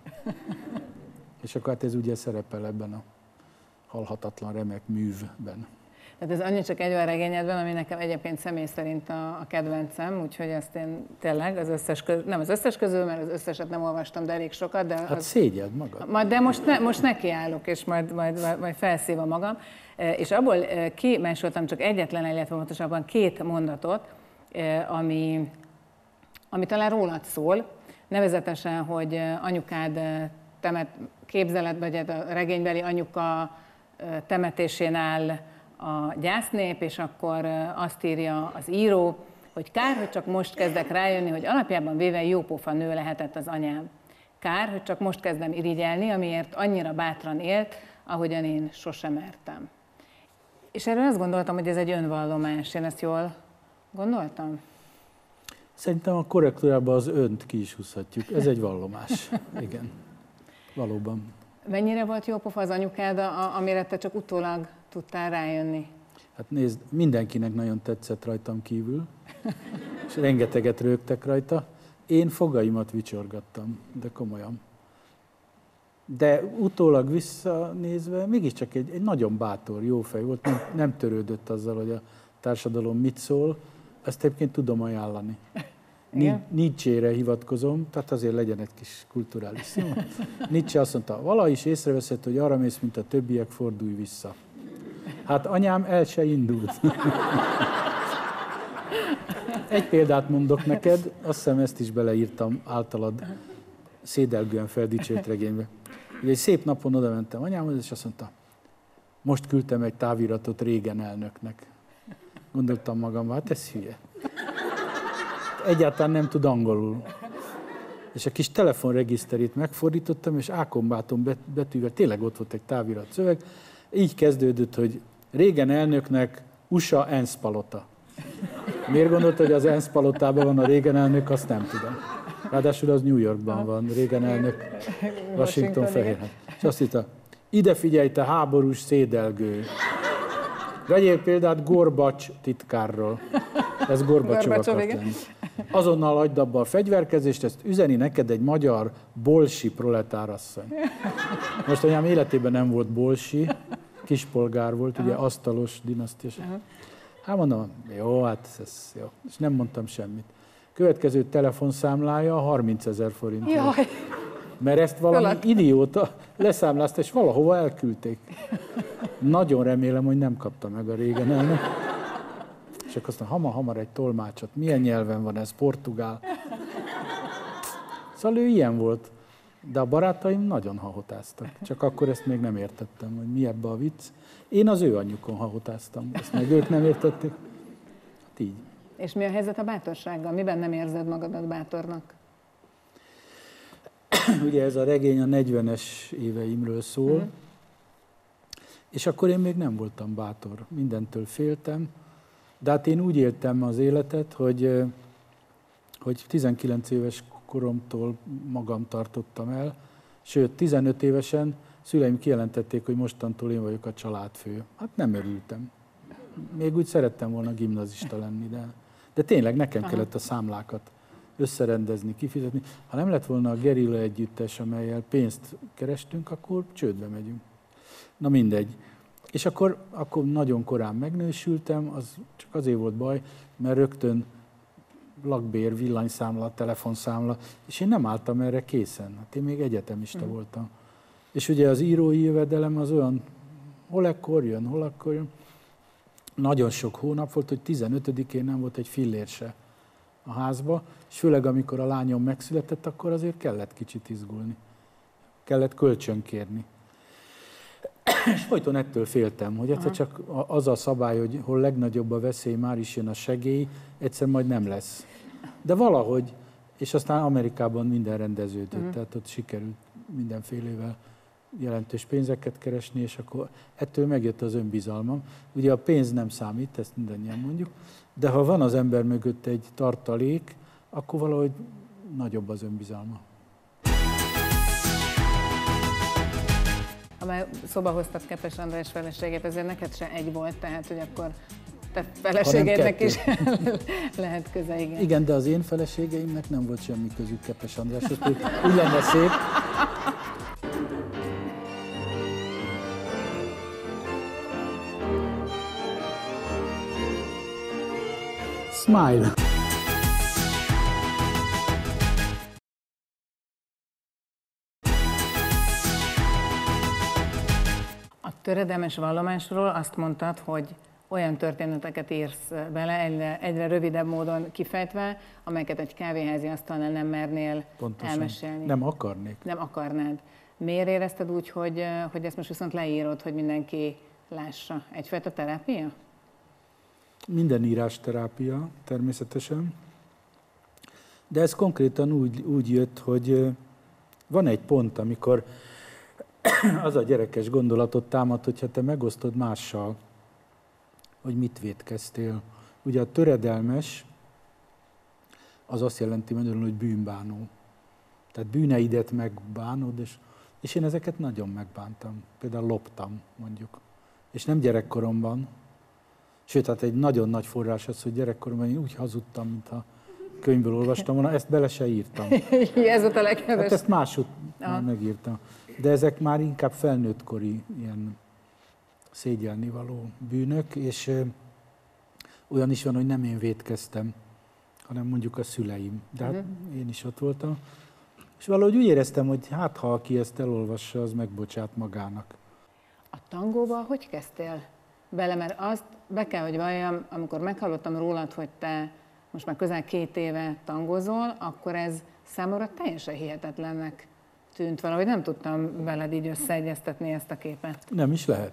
És akkor hát ez ugye szerepel ebben a halhatatlan remek művben. Tehát ez annyi csak egy olyan regényedben, ami nekem egyébként személy szerint a kedvencem, úgyhogy ezt én tényleg az összes nem az összes közül, mert az összeset nem olvastam, de elég sokat. De hát szégyeld magad. De most nekiállok, és majd felszívom magam. És abból kimásoltam csak egyetlen, illetve pontosabban 2 mondatot, ami talán rólad szól, nevezetesen, hogy anyukád képzeletbe, vagy a regénybeli anyuka temetésén áll a gyásznép, és akkor azt írja az író, hogy kár, hogy csak most kezdek rájönni, hogy alapjában véve jópofa nő lehetett az anyám. Kár, hogy csak most kezdem irigyelni, amiért annyira bátran élt, ahogyan én sosem mertem. És erről azt gondoltam, hogy ez egy önvallomás. Én ezt jól gondoltam? Szerintem a korrektúrában az önt ki is húzhatjuk. Ez egy vallomás. Igen. Valóban. Mennyire volt jópofa az anyukád, amire te csak utólag tudtál rájönni? Hát nézd, mindenkinek nagyon tetszett rajtam kívül, és rengeteget rögtek rajta. Én fogaimat vicsorgattam, de komolyan. De utólag visszanézve mégiscsak egy nagyon bátor, jó fej volt, nem törődött azzal, hogy a társadalom mit szól. Ezt egyébként tudom ajánlani. Nietzsére hivatkozom, tehát azért legyen egy kis kulturális szín. Nietzsche azt mondta, valahogy is észreveszed, hogy arra mész, mint a többiek, fordulj vissza. Hát anyám el se indult. Egy példát mondok neked, azt hiszem ezt is beleírtam általad szédelgően feldicsért regénybe. Ugye egy szép napon oda mentem anyámhoz, és azt mondta, most küldtem egy táviratot Reagan elnöknek. Gondoltam magamban, hát ez hülye. Egyáltalán nem tud angolul. És a kis telefonregiszterét megfordítottam, és ákombáton betűvel, tényleg ott volt egy távirat szöveg, így kezdődött, hogy Reagan elnöknek USA ENSZ palota. Miért gondolta, hogy az ENSZ palotában van a Reagan elnök, azt nem tudom. Ráadásul az New Yorkban van, Reagan elnök, Washington Fehérház. És azt hitta, ide figyelj, te háborús szédelgő. Vegyél példát Gorbacs titkárról. Ez Gorbacsov akart lenni. Azonnal hagyd abba a fegyverkezést, ezt üzeni neked egy magyar bolsi proletárasszony. Most anyám életében nem volt bolsi, kispolgár volt, ugye asztalos dinasztiás. Hát mondom, jó, hát ez jó. És nem mondtam semmit. Következő telefonszámlája 30 000 forint. Jaj. Mert ezt valami idióta leszámlázta, és valahova elküldték. Nagyon remélem, hogy nem kapta meg a Reagan elnök. És akkor aztán hamar egy tolmácsot. Milyen nyelven van ez? Portugál. Szóval ő ilyen volt. De a barátaim nagyon hahotáztak. Csak akkor ezt még nem értettem, hogy mi ebbe a vicc. Én az ő anyjukon hahotáztam. Ezt meg ők nem értették. Hát így. És mi a helyzet a bátorsággal? Miben nem érzed magadat bátornak? Ugye ez a regény a 40-es éveimről szól, és akkor én még nem voltam bátor. Mindentől féltem. De hát én úgy éltem az életet, hogy 19 éves koromtól magam tartottam el, sőt, 15 évesen szüleim kijelentették, hogy mostantól én vagyok a családfő. Hát nem örültem. Még úgy szerettem volna gimnazista lenni, de tényleg nekem kellett a számlákat összerendezni, kifizetni. Ha nem lett volna a Gerilla együttes, amellyel pénzt kerestünk, akkor csődbe megyünk. Na mindegy. És akkor nagyon korán megnősültem, az csak azért volt baj, mert rögtön lakbér, villanyszámla, telefonszámla, és én nem álltam erre készen. Hát én még egyetemista voltam. És ugye az írói jövedelem az olyan, hol ekkor jön. Nagyon sok hónap volt, hogy 15-én nem volt egy fillér se a házba, és főleg amikor a lányom megszületett, akkor azért kellett kicsit izgulni. Kellett kölcsönkérni. És folyton ettől féltem, hogy egyszer csak az a szabály, hogy hol legnagyobb a veszély, már is jön a segély, egyszer majd nem lesz. De valahogy, és aztán Amerikában minden rendeződött, tehát ott sikerült mindenfélével jelentős pénzeket keresni, és akkor ettől megjött az önbizalmam. Ugye a pénz nem számít, ezt mindannyian mondjuk, de ha van az ember mögött egy tartalék, akkor valahogy nagyobb az önbizalma. Ha már szóba hoztad Kepes András feleségét, ezért neked se egy volt, tehát hogy akkor te feleségednek is lehet köze, igen. Igen, de az én feleségeimnek nem volt semmi közük Kepes Andráshoz, úgy lenne szép. Smile. A töredelmes vallomásról azt mondtad, hogy olyan történeteket írsz bele, egyre rövidebb módon kifejtve, amelyeket egy kávéházi asztalnál nem mernél elmesélni. Nem akarnék. Nem akarnád. Miért érezted úgy, hogy ezt most viszont leírod, hogy mindenki lássa? Egyfajta terápia? Minden írás terápia, természetesen. De ez konkrétan úgy jött, hogy van egy pont, amikor az a gyerekes gondolatot támad, hogyha te megosztod mással, hogy mit vétkeztél. Ugye a töredelmes az azt jelenti magyarul, hogy bűnbánó. Tehát bűneidet megbánod, és én ezeket nagyon megbántam. Például loptam, mondjuk. És nem gyerekkoromban. Sőt, hát egy nagyon nagy forrás az, hogy gyerekkoromban én úgy hazudtam, mintha könyvből olvastam volna, ezt bele se írtam. Ez volt a legkedves. Hát ezt máshogy már megírtam. De ezek már inkább felnőttkori ilyen szégyelnivaló bűnök, és olyan is van, hogy nem én vétkeztem, hanem mondjuk a szüleim. De hát én is ott voltam. És valahogy úgy éreztem, hogy hát ha aki ezt elolvassa, az megbocsát magának. A tangóba hogy kezdtél bele? Mert azt be kell, hogy valljam, amikor meghallottam rólad, hogy te most már közel 2 éve tangozol, akkor ez számomra teljesen hihetetlennek tűnt valahogy. Nem tudtam veled így összeegyeztetni ezt a képet. Nem is lehet.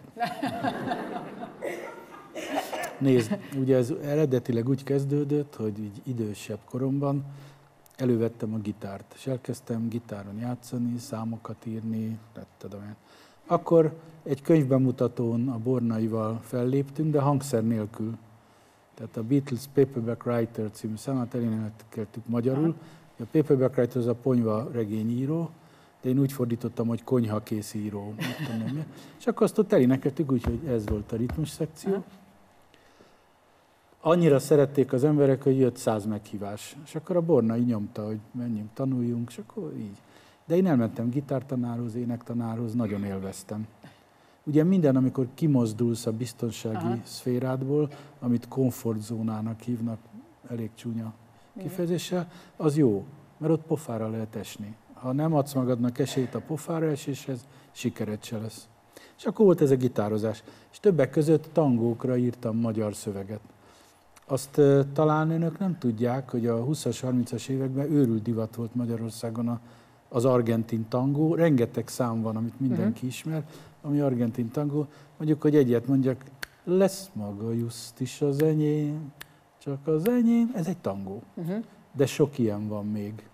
Nézd, ugye ez eredetileg úgy kezdődött, hogy így idősebb koromban elővettem a gitárt, és elkezdtem gitáron játszani, számokat írni, tudom én. Akkor egy könyvbemutatón a Bornaival felléptünk, de hangszer nélkül. Tehát a Beatles Paperback Writer című számát elénekeltük magyarul. A Paperback Writer az a ponyva regényíró, de én úgy fordítottam, hogy konyhakészíró. És akkor azt ott elénekeltük, úgyhogy ez volt a ritmus szekció. Annyira szerették az emberek, hogy jött 100 meghívás. És akkor a Bornai nyomta, hogy menjünk, tanuljunk, és akkor így. De én elmentem gitártanárhoz, énektanárhoz, nagyon élveztem. Ugye minden, amikor kimozdulsz a biztonsági szférádból, amit komfortzónának hívnak, elég csúnya kifejezéssel, az jó, mert ott pofára lehet esni. Ha nem adsz magadnak esélyt a pofára eséshez, sikered se lesz. És akkor volt ez a gitározás. És többek között tangókra írtam magyar szöveget. Azt talán önök nem tudják, hogy a 20-as, 30-as években őrült divat volt Magyarországon az argentin tangó. Rengeteg szám van, amit mindenki ismer, ami argentin tangó. Mondjuk, hogy egyet mondjak, lesz maga just is az enyém, csak az enyém. Ez egy tangó. De sok ilyen van még.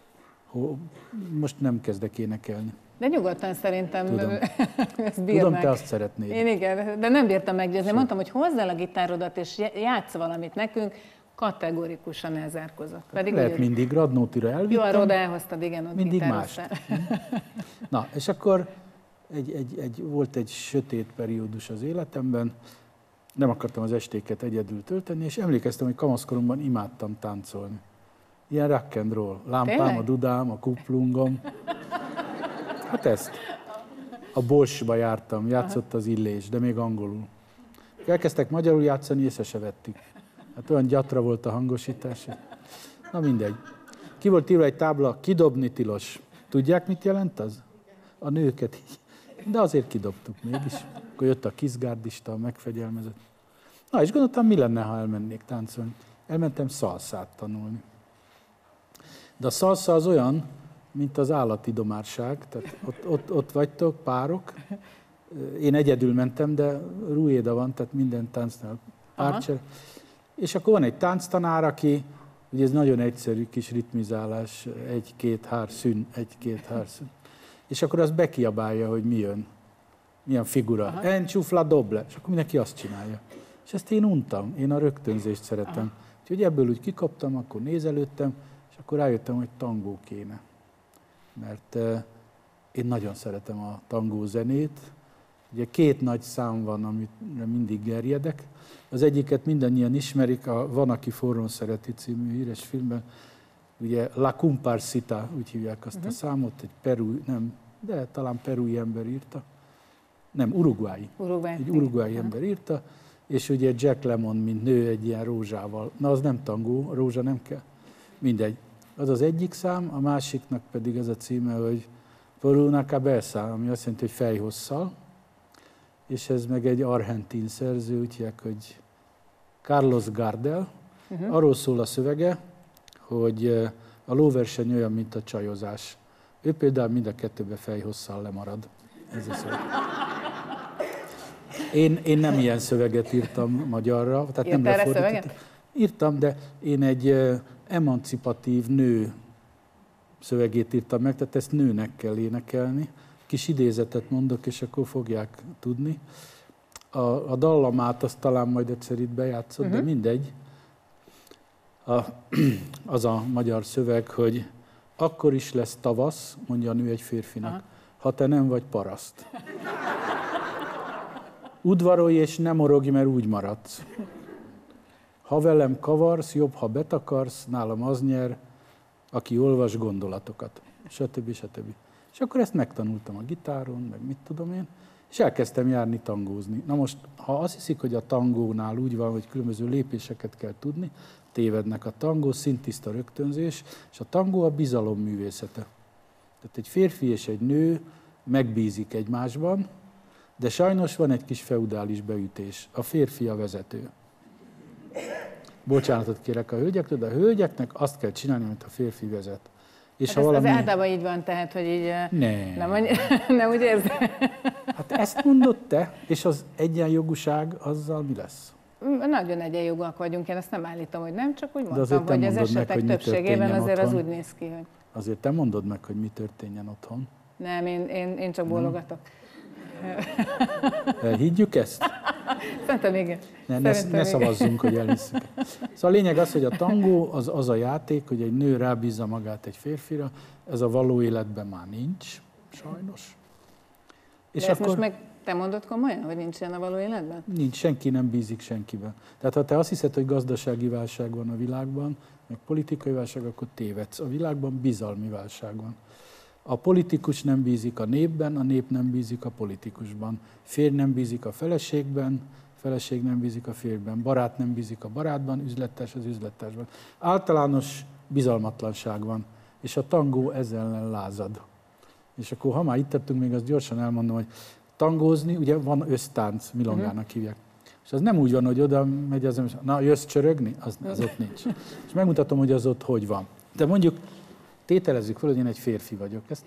Most nem kezdek énekelni. De nyugodtan szerintem Tudom. ezt bírnák. Tudom, te azt szeretnéd. Én igen, de nem bírtam meggyőzni. Mondtam, hogy hozd el a gitárodat és játsz valamit nekünk, kategorikusan elzárkozott. Pedig lehet mindig, Radnótira elvittem. Jó, arra oda elhoztad, igen, ott mindig gitároztál. más. Na, és akkor volt egy sötét periódus az életemben, nem akartam az estéket egyedül tölteni, és emlékeztem, hogy kamaszkoromban imádtam táncolni. Ilyen rock and roll. Lámpám, tényleg? a dudám, a kuplungom. Hát ezt. A Boschba jártam, játszott az Illés, de még angolul. Elkezdtek magyarul játszani, észre se vettük. Hát olyan gyatra volt a hangosítás. Na mindegy. Ki volt írva egy tábla, kidobni tilos. Tudják, mit jelent az? A nőket így. De azért kidobtuk mégis. Akkor jött a kiszgárdista, a megfegyelmezett. Na, és gondoltam, mi lenne, ha elmennék táncolni. Elmentem szalszát tanulni. De a szalsza az olyan, mint az állati domárság. Tehát ott vagytok, párok. Én egyedül mentem, de Ruéda van, tehát minden táncnál párcser. És akkor van egy tánctanár, aki, ugye ez nagyon egyszerű kis ritmizálás, 1-2-3 szűn, 1-2-3 szűn. És akkor az bekiabálja, hogy mi jön, milyen figura. Encsufla doble, és akkor mindenki azt csinálja. És ezt én untam, én a rögtönzést szeretem. Úgyhogy ebből úgy kikaptam, akkor nézelődtem, és akkor rájöttem, hogy tangó kéne. Mert én nagyon szeretem a tangó zenét. Ugye 2 nagy szám van, amire mindig gerjedek. Az egyiket mindannyian ismerik, a Van, aki forrón szereti című híres filmben. Ugye La Comparsita, úgy hívják azt a számot, egy perui, nem, de talán perui ember írta. Nem, uruguayi. Egy uruguayi ember írta, és ugye Jack Lemmon, mint nő, egy ilyen rózsával. Na, az nem tangó, a rózsa nem kell. Mindegy. Az az egyik szám, a másiknak pedig az a címe, hogy Por una cabeza, ami azt jelenti, hogy fejhosszal. És ez meg egy argentin szerző, úgy hívják, hogy Carlos Gardel. Arról szól a szövege, hogy a lóverseny olyan, mint a csajozás. Ő például mind a 2-be fejhosszal lemarad. Ez a szöveg. Én nem ilyen szöveget írtam magyarra. Tehát nem lefordítottam. Írtam, de én egy emancipatív nő szövegét írtam meg, tehát ezt nőnek kell énekelni. Kis idézetet mondok, és akkor fogják tudni. A dallamát azt talán majd egyszer itt bejátszott, de mindegy. Az a magyar szöveg, hogy akkor is lesz tavasz, mondja a nő egy férfinak, ha te nem vagy paraszt. Udvarolj és nem morogj, mert úgy maradsz. Ha velem kavarsz, jobb, ha betakarsz, nálam az nyer, aki olvas gondolatokat, stb. Stb. És akkor ezt megtanultam a gitáron, meg mit tudom én, és elkezdtem járni tangózni. Na most, ha azt hiszik, hogy a tangónál úgy van, hogy különböző lépéseket kell tudni, tévednek. A tangó szintiszta rögtönzés, és a tangó a bizalom művészete. Tehát egy férfi és egy nő megbízik egymásban, de sajnos van egy kis feudális beütés. A férfi a vezető. Bocsánatot kérek a hölgyektől, de a hölgyeknek azt kell csinálni, amit a férfi vezet. És hát ez általában így van, tehát, hogy így nem úgy érzed? Hát ezt mondod te, és az egyenjogúság azzal mi lesz? Nagyon egyenjogúak vagyunk, én ezt nem állítom, hogy nem, csak úgy De mondtam, hogy az esetek többségében azért az úgy néz ki, hogy... Azért te mondod meg, hogy mi történjen otthon. Nem, én csak bólogatok. Higgyük ezt? Szerintem igen. Ne szavazzunk, hogy elhisszük. Szóval a lényeg az, hogy a tangó az a játék, hogy egy nő rábízza magát egy férfira, ez a való életben már nincs, sajnos. És ezt akkor... most meg te mondod komolyan, hogy nincs ilyen a való életben? Nincs, senki nem bízik senkiben. Tehát ha te azt hiszed, hogy gazdasági válság van a világban, meg politikai válság, akkor tévedsz. A világban bizalmi válság van. A politikus nem bízik a népben, a nép nem bízik a politikusban. Férj nem bízik a feleségben, feleség nem bízik a férjben, barát nem bízik a barátban, üzlettárs az üzlettársban. Általános bizalmatlanság van, és a tangó ezzel ellen lázad. És akkor, ha már itt tettünk, még azt gyorsan elmondom, hogy tangózni, ugye van össztánc, milongának hívják. És az nem úgy van, hogy oda megy az ember, na jössz csörögni? Az ott nincs. És megmutatom, hogy az ott hogy van. De mondjuk tételezzük fel, hogy én egy férfi vagyok. Ezt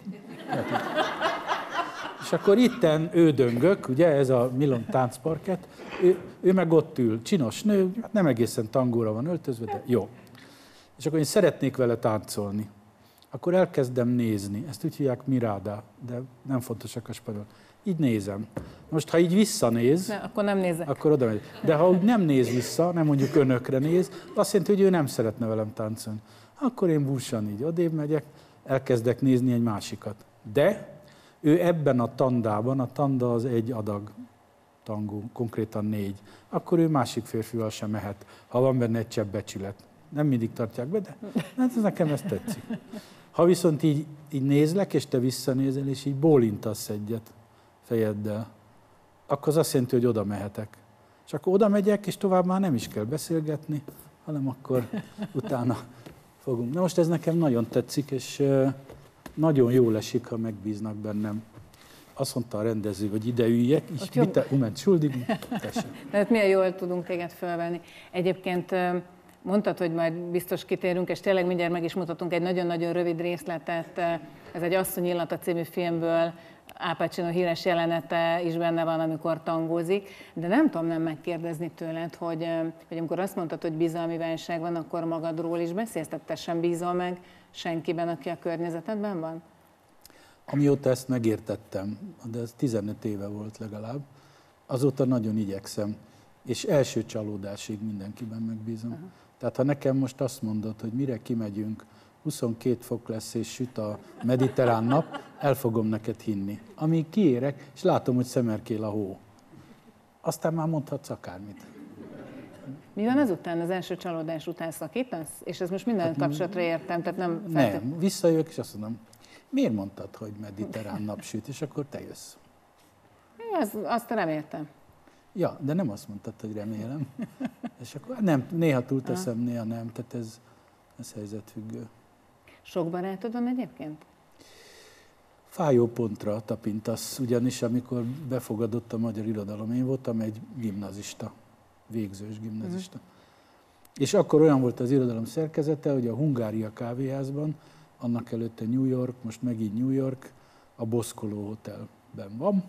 és akkor itten ő döngök, ugye, ez a Milon táncparket, ő meg ott ül, csinos nő, nem egészen tangóra van öltözve, de jó. És akkor én szeretnék vele táncolni. Akkor elkezdem nézni, ezt úgy hívják mirada, de nem fontosak a spanyol. Így nézem. Most, ha így visszanéz, akkor nem nézek. Akkor oda megy. De ha úgy nem néz vissza, nem mondjuk önökre néz, azt jelenti, hogy ő nem szeretne velem táncolni. Akkor én búsan így odébb megyek, elkezdek nézni egy másikat. De ő ebben a tandában, a tanda az egy adag tangó, konkrétan 4, akkor ő másik férfival sem mehet, ha van benne egy csepp becsület. Nem mindig tartják be, de hát ez nekem ezt tetszik. Ha viszont így nézlek, és te visszanézel, és így bólintasz egyet fejeddel, akkor az azt jelenti, hogy oda mehetek. És akkor oda megyek, és tovább már nem is kell beszélgetni, hanem akkor utána fogunk. Na most ez nekem nagyon tetszik, és nagyon jól esik, ha megbíznak bennem. Azt mondta a rendező, hogy ide üljek, és bitte, schuldig, tessék. Tehát milyen jól tudunk téged fölvenni. Egyébként mondtad, hogy majd biztos kitérünk, és tényleg mindjárt meg is mutatunk egy nagyon-nagyon rövid részletet. Ez egy Asszony illata című filmből, Al Pacino híres jelenete is benne van, amikor tangózik, de nem tudom nem megkérdezni tőled, hogy amikor azt mondtad, hogy bizalmi válság van, akkor magadról is beszélsz, tehát te sem bízol meg senkiben, aki a környezetedben van? Amióta ezt megértettem, de ez 15 éve volt legalább, azóta nagyon igyekszem, és első csalódásig mindenkiben megbízom. Uh-huh. Tehát ha nekem most azt mondod, hogy mire kimegyünk, 22 fok lesz és süt a mediterrán nap, el fogom neked hinni. Amíg kiérek, és látom, hogy szemerkél a hó. Aztán már mondhatsz akármit. Mi van azután, az első csalódás után szakítasz? És ez most minden kapcsolatra értem, tehát nem... Nem, visszajövök, és azt mondom, miért mondtad, hogy mediterrán nap süt, és akkor te jössz? Azt nem értem. Ja, de nem azt mondtad, hogy remélem. És akkor nem, néha túlteszem, néha nem, tehát ez helyzetfüggő. Sok barátod van egyébként? Fájó pontra tapintasz, ugyanis amikor befogadott a magyar irodalom, én voltam egy gimnazista, végzős gimnazista. És akkor olyan volt az irodalom szerkezete, hogy a Hungária kávéházban, annak előtte New York, most megint New York, a Boszkoló Hotelben van,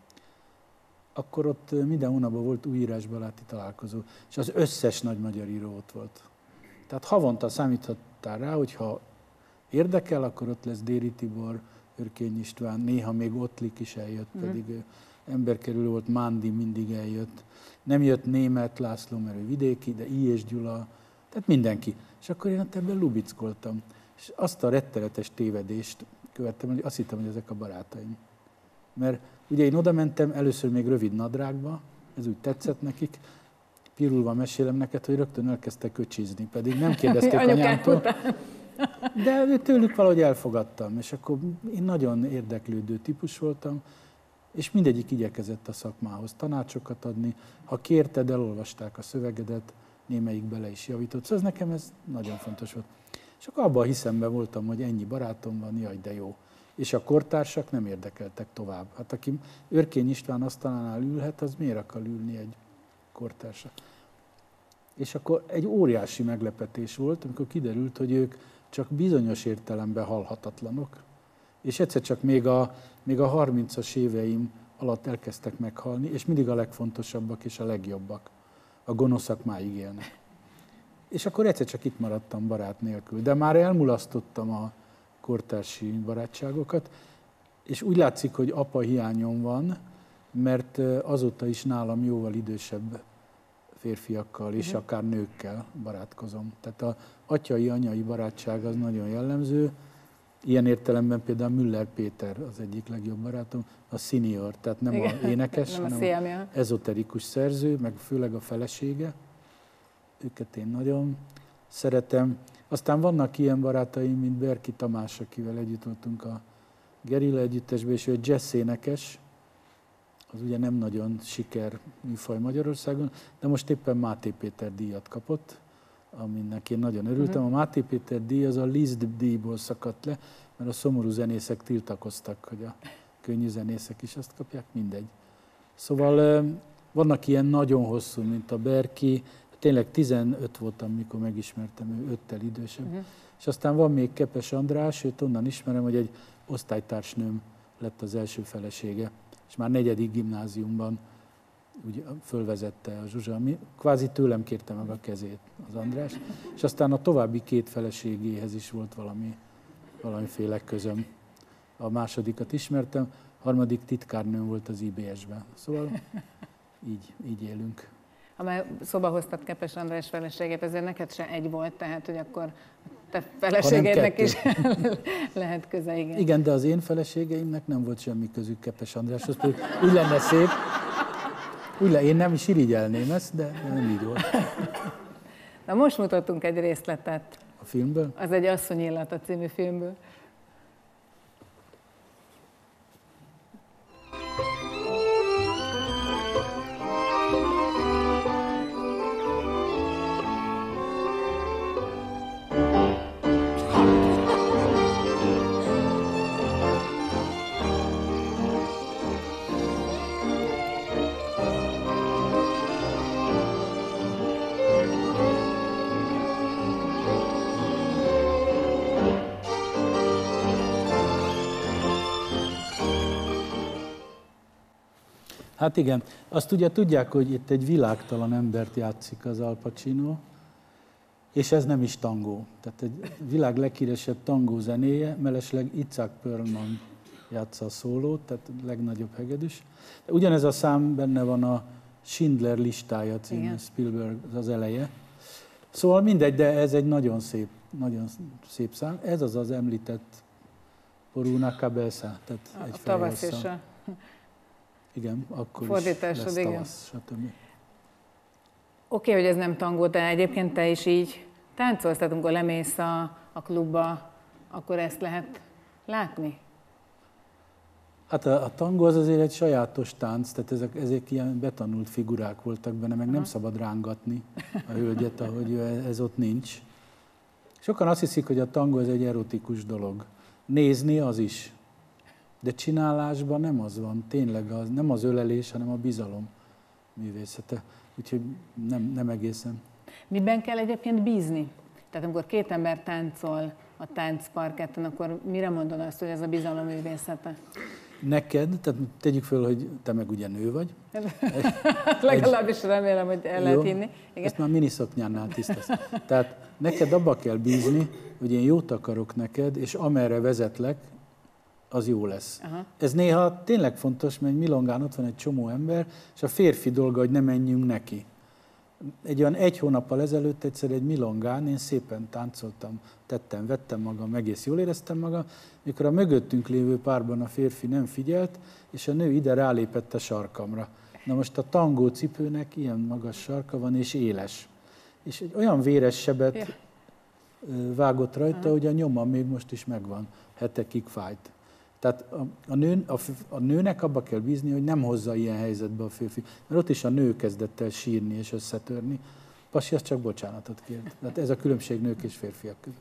akkor ott minden hónapban volt új írásbaráti találkozó, és az összes nagy magyar író ott volt. Tehát havonta számíthattál rá, hogy ha érdekel, akkor ott lesz Déri Tibor, Örkény István, néha még Ottlik is eljött, pedig emberkerülő volt, Mándi mindig eljött. Nem jött Németh László, mert ő vidéki, de I. és Gyula, tehát mindenki. És akkor én ott ebben lubickoltam. És azt a rettenetes tévedést követtem, hogy azt hittem, hogy ezek a barátaim. Mert ugye én oda mentem először még rövid nadrágba, ez úgy tetszett nekik, pirulva mesélem neked, hogy rögtön elkezdtek köcsizni, pedig nem kérdezték anyámtól. De tőlük valahogy elfogadtam, és akkor én nagyon érdeklődő típus voltam, és mindegyik igyekezett a szakmához tanácsokat adni. Ha kérted, elolvasták a szövegedet, némelyik bele is javított. Szóval nekem ez nagyon fontos volt. És akkor abban a hiszemben voltam, hogy ennyi barátom van, jaj, de jó. És a kortársak nem érdekeltek tovább. Hát aki Örkény István asztalánál ülhet, az miért akar ülni egy kortársa? És akkor egy óriási meglepetés volt, amikor kiderült, hogy ők csak bizonyos értelemben halhatatlanok. És egyszer csak még a 30-as éveim alatt elkezdtek meghalni, és mindig a legfontosabbak és a legjobbak. A gonoszak máig élnek. És akkor egyszer csak itt maradtam barát nélkül. De már elmulasztottam a kortársi barátságokat, és úgy látszik, hogy apa hiányom van, mert azóta is nálam jóval idősebb férfiakkal és akár nőkkel barátkozom. Tehát az atyai-anyai barátság az nagyon jellemző. Ilyen értelemben például Müller Péter az egyik legjobb barátom, a senior, tehát nem az énekes, nem hanem az ezoterikus szerző, meg főleg a felesége. Őket én nagyon szeretem. Aztán vannak ilyen barátaim, mint Berki Tamás, akivel együtt voltunk a Gerilla együttesben, és ő egy jazz énekes, az ugye nem nagyon siker műfaj Magyarországon, de most éppen Máté Péter díjat kapott, aminek én nagyon örültem. A Máté Péter díj az a Liszt díjból szakadt le, mert a szomorú zenészek tiltakoztak, hogy a könnyű zenészek is azt kapják, mindegy. Szóval vannak ilyen nagyon hosszú, mint a Berki, tényleg 15 voltam, mikor megismertem, ő 5-tel idősebb. És aztán van még Kepes András, őt onnan ismerem, hogy egy osztálytársnőm lett az első felesége, és már 4. gimnáziumban úgy fölvezette a Zsuzsa, kvázi tőlem kérte meg a kezét az András, és aztán a további 2 feleségéhez is volt valamiféle közöm. A másodikat ismertem, a harmadik titkárnőm volt az IBS-ben. Szóval így élünk. Ha már szóba hoztad Kepes András feleségét, ezért neked se egy volt, tehát hogy akkor te feleségednek is lehet köze, igen. Igen, de az én feleségeimnek nem volt semmi közük Kepes Andráshoz, pedig úgy lenne szép, én nem is irigyelném ezt, de nem így volt. Na most mutattunk egy részletet. A filmből? Az egy Asszony illata című filmből. Hát igen, azt ugye tudják, hogy itt egy világtalan embert játszik az Al Pacino, és ez nem is tangó. Tehát egy világ leghíresebb tangó zenéje, mellesleg Itzhak Perlman játsza a szólót, tehát a legnagyobb hegedűs. Ugyanez a szám benne van a Schindler listája című, Spielberg az eleje. Szóval mindegy, de ez egy nagyon szép szám. Ez az említett Por una cabeza, tehát egy fejhosszal. Igen, akkor fordításod, is lesz tavasz, stb. Oké, hogy ez nem tangó, de egyébként te is így táncolsz, tehát amikor lemész a klubba, akkor ezt lehet látni? Hát a tangó az azért egy sajátos tánc, tehát ezek ilyen betanult figurák voltak benne, meg nem szabad rángatni a hölgyet, ahogy ez ott nincs. Sokan azt hiszik, hogy a tangó ez egy erotikus dolog. Nézni az is. De csinálásban nem az van, tényleg nem az ölelés, hanem a bizalom művészete. Úgyhogy nem egészen. Miben kell egyébként bízni? Tehát amikor 2 ember táncol a táncparketten, akkor mire mondod azt, hogy ez a bizalom művészete? Neked, tehát tegyük föl, hogy te meg ugye nő vagy. Legalábbis remélem, hogy el lehet hinni. Igen. Ezt már miniszoknyánál tisztasz. Tehát neked abba kell bízni, hogy én jót akarok neked, és amerre vezetlek, az jó lesz. Aha. Ez néha tényleg fontos, mert Milongán ott van egy csomó ember, és a férfi dolga, hogy ne menjünk neki. Egy olyan 1 hónappal ezelőtt egyszer egy Milongán, én szépen táncoltam, vettem magam, egész jól éreztem magam, mikor a mögöttünk lévő párban a férfi nem figyelt, és a nő ide rálépett a sarkamra. Na most a tangó cipőnek ilyen magas sarka van, és éles. És egy olyan véres sebet vágott rajta, hogy a nyoma még most is megvan, hetekig fájt. Tehát a nőnek abba kell bízni, hogy nem hozza ilyen helyzetbe a férfi. Mert ott is a nő kezdett el sírni és összetörni. Pasi az csak bocsánatot kért. Tehát ez a különbség nők és férfiak között.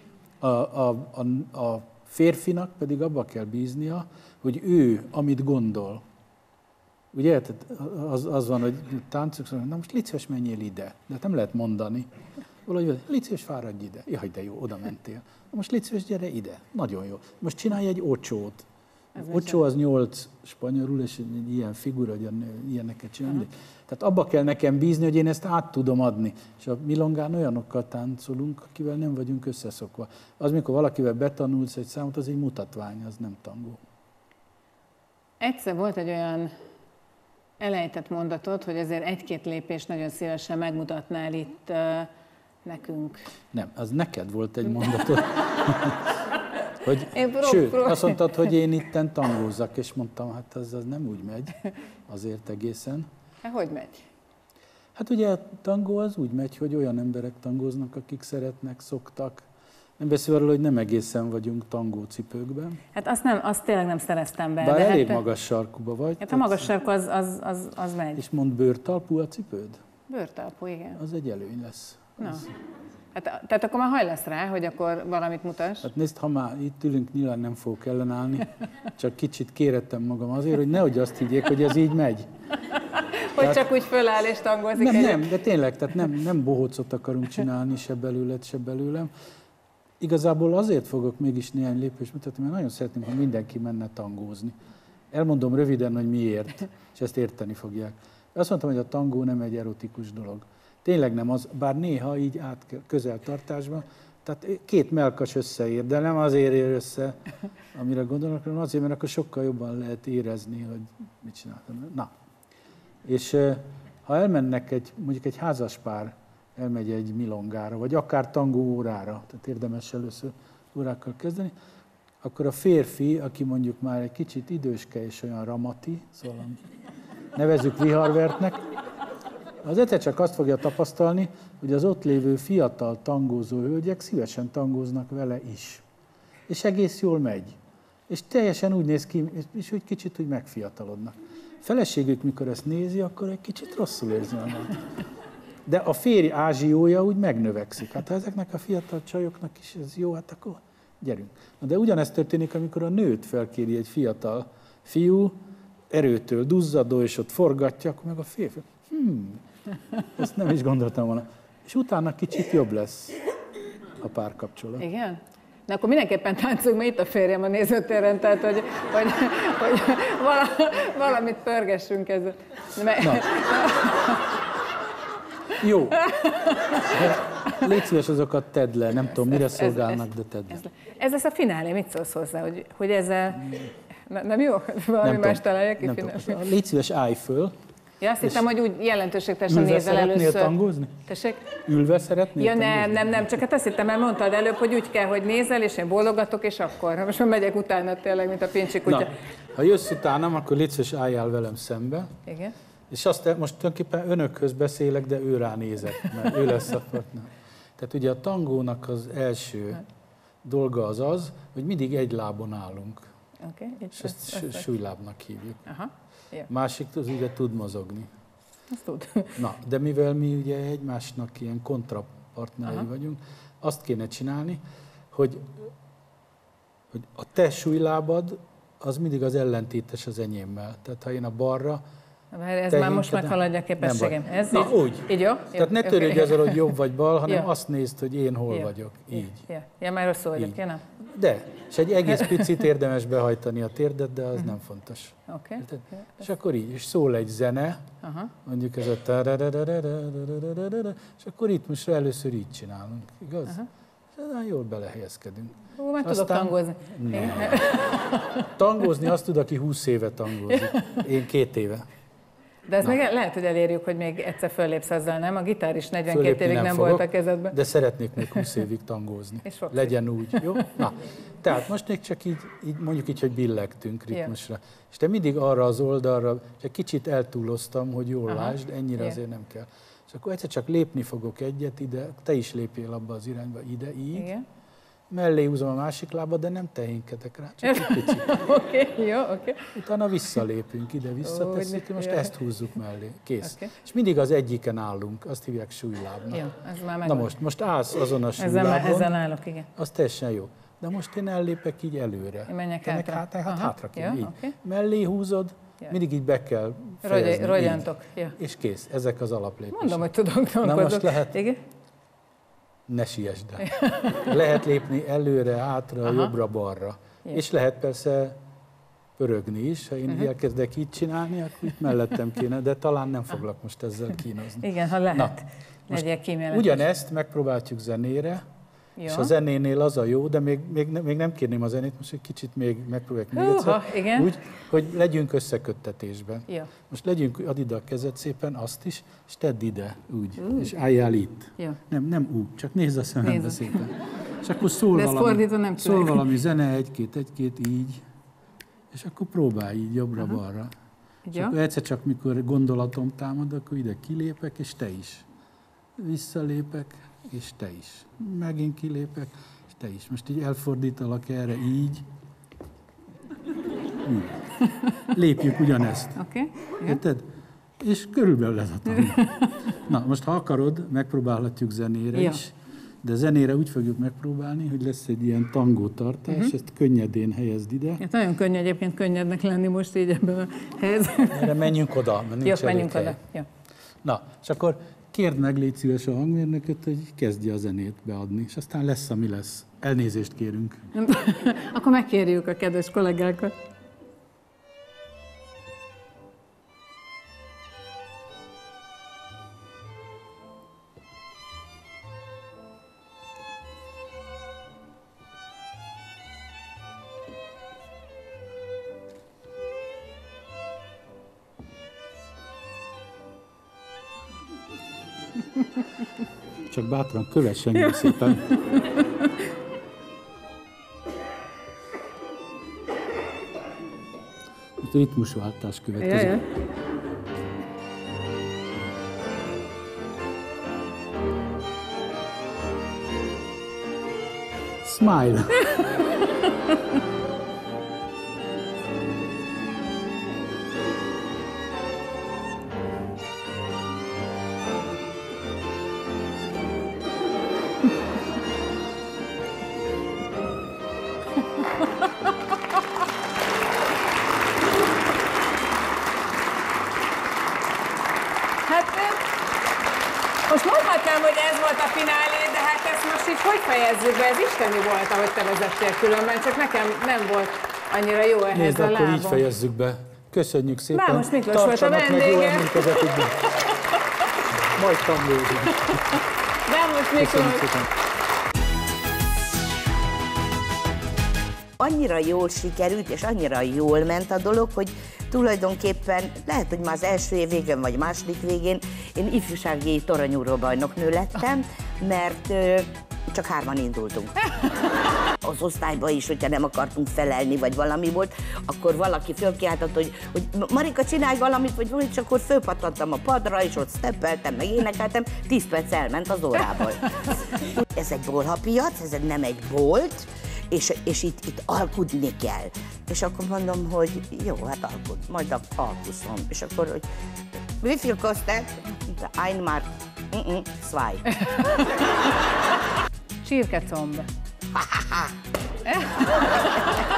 A férfinak pedig abba kell bíznia, hogy ő, amit gondol. Ugye, az van, hogy táncok, na most légy szíves, menjél ide. De nem lehet mondani. Valahogy légy szíves, fáradj ide. Jaj, de jó, oda mentél. Most légy szíves, gyere ide. Nagyon jó. Most csinálj egy ocsót. Ocsó az 8 spanyolul, és egy ilyen figura, hogy ilyeneket csinálni. Tehát abba kell nekem bízni, hogy én ezt át tudom adni. És a milongán olyanokkal táncolunk, akivel nem vagyunk összeszokva. Az, mikor valakivel betanulsz egy számot, az egy mutatvány, az nem tangó. Egyszer volt egy olyan elejtett mondatod, hogy azért egy-két lépést nagyon szívesen megmutatnál itt nekünk. Nem, az neked volt egy mondatod. Sőt, azt mondtad, hogy én itten tangózzak, és mondtam, hát az nem úgy megy, azért egészen. Hát hogy megy? Hát ugye a tangó az úgy megy, hogy olyan emberek tangóznak, akik szeretnek, szoktak. Nem beszél arról, hogy nem egészen vagyunk tangócipőkben. Hát azt tényleg nem szereztem be. Bár de elég magas sarkuba vagy. Hát a magas sarku az megy. És mond bőrtalpú a cipőd? Bőrtalpú, igen. Az egy előny lesz. Na. Hát, tehát akkor már haj lesz rá, hogy akkor valamit mutass. Hát nézd, ha már itt ülünk, nyilván nem fogok ellenállni, csak kicsit kérettem magam azért, hogy nehogy azt higgyék, hogy ez így megy. Hogy tehát, csak úgy föláll és tangózik. Nem, de tényleg, tehát nem bohócot akarunk csinálni, se belőled, se belőlem. Igazából azért fogok mégis néhány lépést mutatni, mert nagyon szeretném, ha mindenki menne tangózni. Elmondom röviden, hogy miért, és ezt érteni fogják. Azt mondtam, hogy a tangó nem egy erotikus dolog. Tényleg nem az, bár néha így közeltartásban, tehát két mellkas összeér, de nem azért ér össze, amire gondolok, hanem azért, mert akkor sokkal jobban lehet érezni, hogy mit csináltam. Na, és ha elmennek mondjuk egy házaspár, elmegy egy milongára, vagy akár tangó órára, tehát érdemes először órákkal kezdeni, akkor a férfi, aki mondjuk már egy kicsit időske és olyan ramati, szóval nevezzük viharvertnek, az egyszer csak azt fogja tapasztalni, hogy az ott lévő fiatal tangózó hölgyek szívesen tangóznak vele is. És egész jól megy. És teljesen úgy néz ki, és úgy kicsit úgy megfiatalodnak. Feleségük, mikor ezt nézi, akkor egy kicsit rosszul érzi magát. De a férj ázsiója úgy megnövekszik. Hát ha ezeknek a fiatal csajoknak is ez jó, hát akkor gyerünk. Na de ugyanezt történik, amikor a nőt felkéri egy fiatal fiú, erőtől duzzadó, és ott forgatja, akkor meg a férfi. Ezt nem is gondoltam volna. És utána kicsit jobb lesz a párkapcsolat. Igen? Na akkor mindenképpen táncoljunk, mert itt a férjem a nézőtéren, tehát hogy valamit pörgessünk ezzel. Na. Jó. De légy szíves, azokat tedd le, nem tudom, mire szolgálnak, de tedd le. Ez lesz a finálé, mit szólsz hozzá, hogy ezzel... Nem jó? Valami más találják ki finálé? Légy szíves, állj föl. Ja, azt hittem, hogy úgy jelentőségteljesen nézel először. Ülve szeretnél tangózni? Tessék? Ülve szeretnél tangózni? Nem, csak hát azt hittem, mert mondtad előbb, hogy úgy kell, hogy nézel, és én bólogatok, és akkor. Most már megyek utána tényleg, mint a pincsi kutya. Na, ha jössz utánam, akkor légy szíves, álljál velem szembe. Igen. És azt most tulajdonképpen önökhöz beszélek, de ő ránézek, mert ő lesz a partner. Tehát ugye a tangónak az első dolga az, hogy mindig egy lábon állunk. Okay, és ezt súlylábnak hívjuk. Aha. Ja. Másik az ugye tud mozogni. Azt tud. Na, de mivel mi ugye egymásnak ilyen kontrapartnerei vagyunk, azt kéne csinálni, hogy a te súlylábad az mindig az ellentétes az enyémmel. Tehát ha én a balra... Ez már most meghaladja a képességem. Ez na, úgy. Így jó? Tehát ne törődj ezzel, hogy jobb vagy bal, hanem azt nézd, hogy én hol vagyok. Így. Ja, már rosszul vagyok, én nem? De, és egy egész picit érdemes behajtani a térdet, de az nem fontos. Okay. És akkor így, és szól egy zene, mondjuk ez a és akkor ritmusra először így csinálunk, igaz? És jól belehelyezkedünk. Már tudok tangózni. Tangózni azt tud, aki 20 éve tangózik. Én 2 éve. De ez még lehet, hogy elérjük, hogy még egyszer föllépsz ezzel, nem? A gitár is 42 Fölépni évig nem fogok, volt a kezedben. De szeretnék még 20 évig tangózni. Legyen úgy, jó? Na, tehát most még csak így mondjuk így, hogy billegtünk ritmusra. És te mindig arra az oldalra, csak kicsit eltúloztam, hogy jól lásd, ennyire azért nem kell. És akkor egyszer csak lépni fogok egyet ide, te is lépjél abba az irányba, ide, így. Igen. Mellé húzom a másik lábat, de nem tehénkedek rá, csak egy picit. Oké, jó, oké. Utána visszalépünk, ide visszatesszük, most ezt húzzuk mellé. Kész. És mindig az egyiken állunk, azt hívják súlylábnak. Jó, ez már meg. Na most állsz azon a súlylábon. Ezen állok, igen. Az teljesen jó. De most én ellépek így előre. Én menjek hátra. Hátra kell, így. Okay. Mellé húzod, mindig így be kell fejezni. Rogyantok. És kész, ezek az alaplépések. Mondom, hogy tudok. Na most lehet... Igen? Ne siessd el. Lehet lépni előre, hátra, jobbra-balra. És lehet persze pörögni is. Ha én elkezdek így csinálni, akkor itt mellettem kéne, de talán nem foglak most ezzel kínozni. Igen, ha lehet. Legyek kíméletes. Ugyanezt megpróbáljuk zenére, és a zenénél az a jó, de még nem kérném a zenét, most egy kicsit még megpróbáljuk még egyszer. Úgy, hogy legyünk összeköttetésben. Jó. Most add ide a kezed szépen, azt is, és tedd ide, úgy, és álljál itt. Jó. Nem úgy, csak nézz a szemembe szépen. És akkor szól valami zene, egy-két, így, és akkor próbálj így jobbra-balra. És akkor egyszer csak, mikor gondolatom támad, akkor ide kilépek, és te is. Visszalépek, és te is. Megint kilépek, és te is. Most így elfordítalak erre, így. Lépjük ugyanezt. Érted? És körülbelül ez a tangó. Na, most ha akarod, megpróbálhatjuk zenére is, de zenére úgy fogjuk megpróbálni, hogy lesz egy ilyen tangó tartás, ezt könnyedén helyezd ide. Hát nagyon könnyű egyébként könnyednek lenni most így ebben a helyzetben. Erre menjünk oda, mert nincs menjünk oda. Na, és akkor kérd meg, légy szíves a hangmérnököt, hogy kezdje a zenét beadni, és aztán lesz, ami lesz. Elnézést kérünk. Akkor megkérjük a kedves kollégákat. Csak bátran kövess engem szépen. Most ritmusváltás következik. Smile. Most mondhatnám, hogy ez volt a finálé, de hát ezt most így hogy fejezzük be? Ez isteni volt, ahogy te vezettél különben, csak nekem nem volt annyira jó ehhez. Nézd, a lábam. akkor így fejezzük be. Köszönjük szépen. Vámos Miklós volt a vendége. Majd tanulunk. Vámos Miklós. Annyira jól sikerült, és annyira jól ment a dolog, hogy tulajdonképpen lehet, hogy már az első év végén, vagy második végén én ifjúsági toronyúró bajnoknő lettem, mert csak 3-an indultunk. Az osztályban is, hogyha nem akartunk felelni, vagy valami volt, akkor valaki fölkiáltott, hogy Marika, csinálj valamit, vagy valamit, és akkor fölpattantam a padra, és ott steppeltem, meg énekeltem, 10 perc elment az órából. Ez egy bolhapiac, ez nem egy bolt, és itt alkudni kell. És akkor mondom, hogy jó, hát majd alkuszom. És akkor, hogy wie viel kostet? Ein Mark. Zwei. Csirkecomb.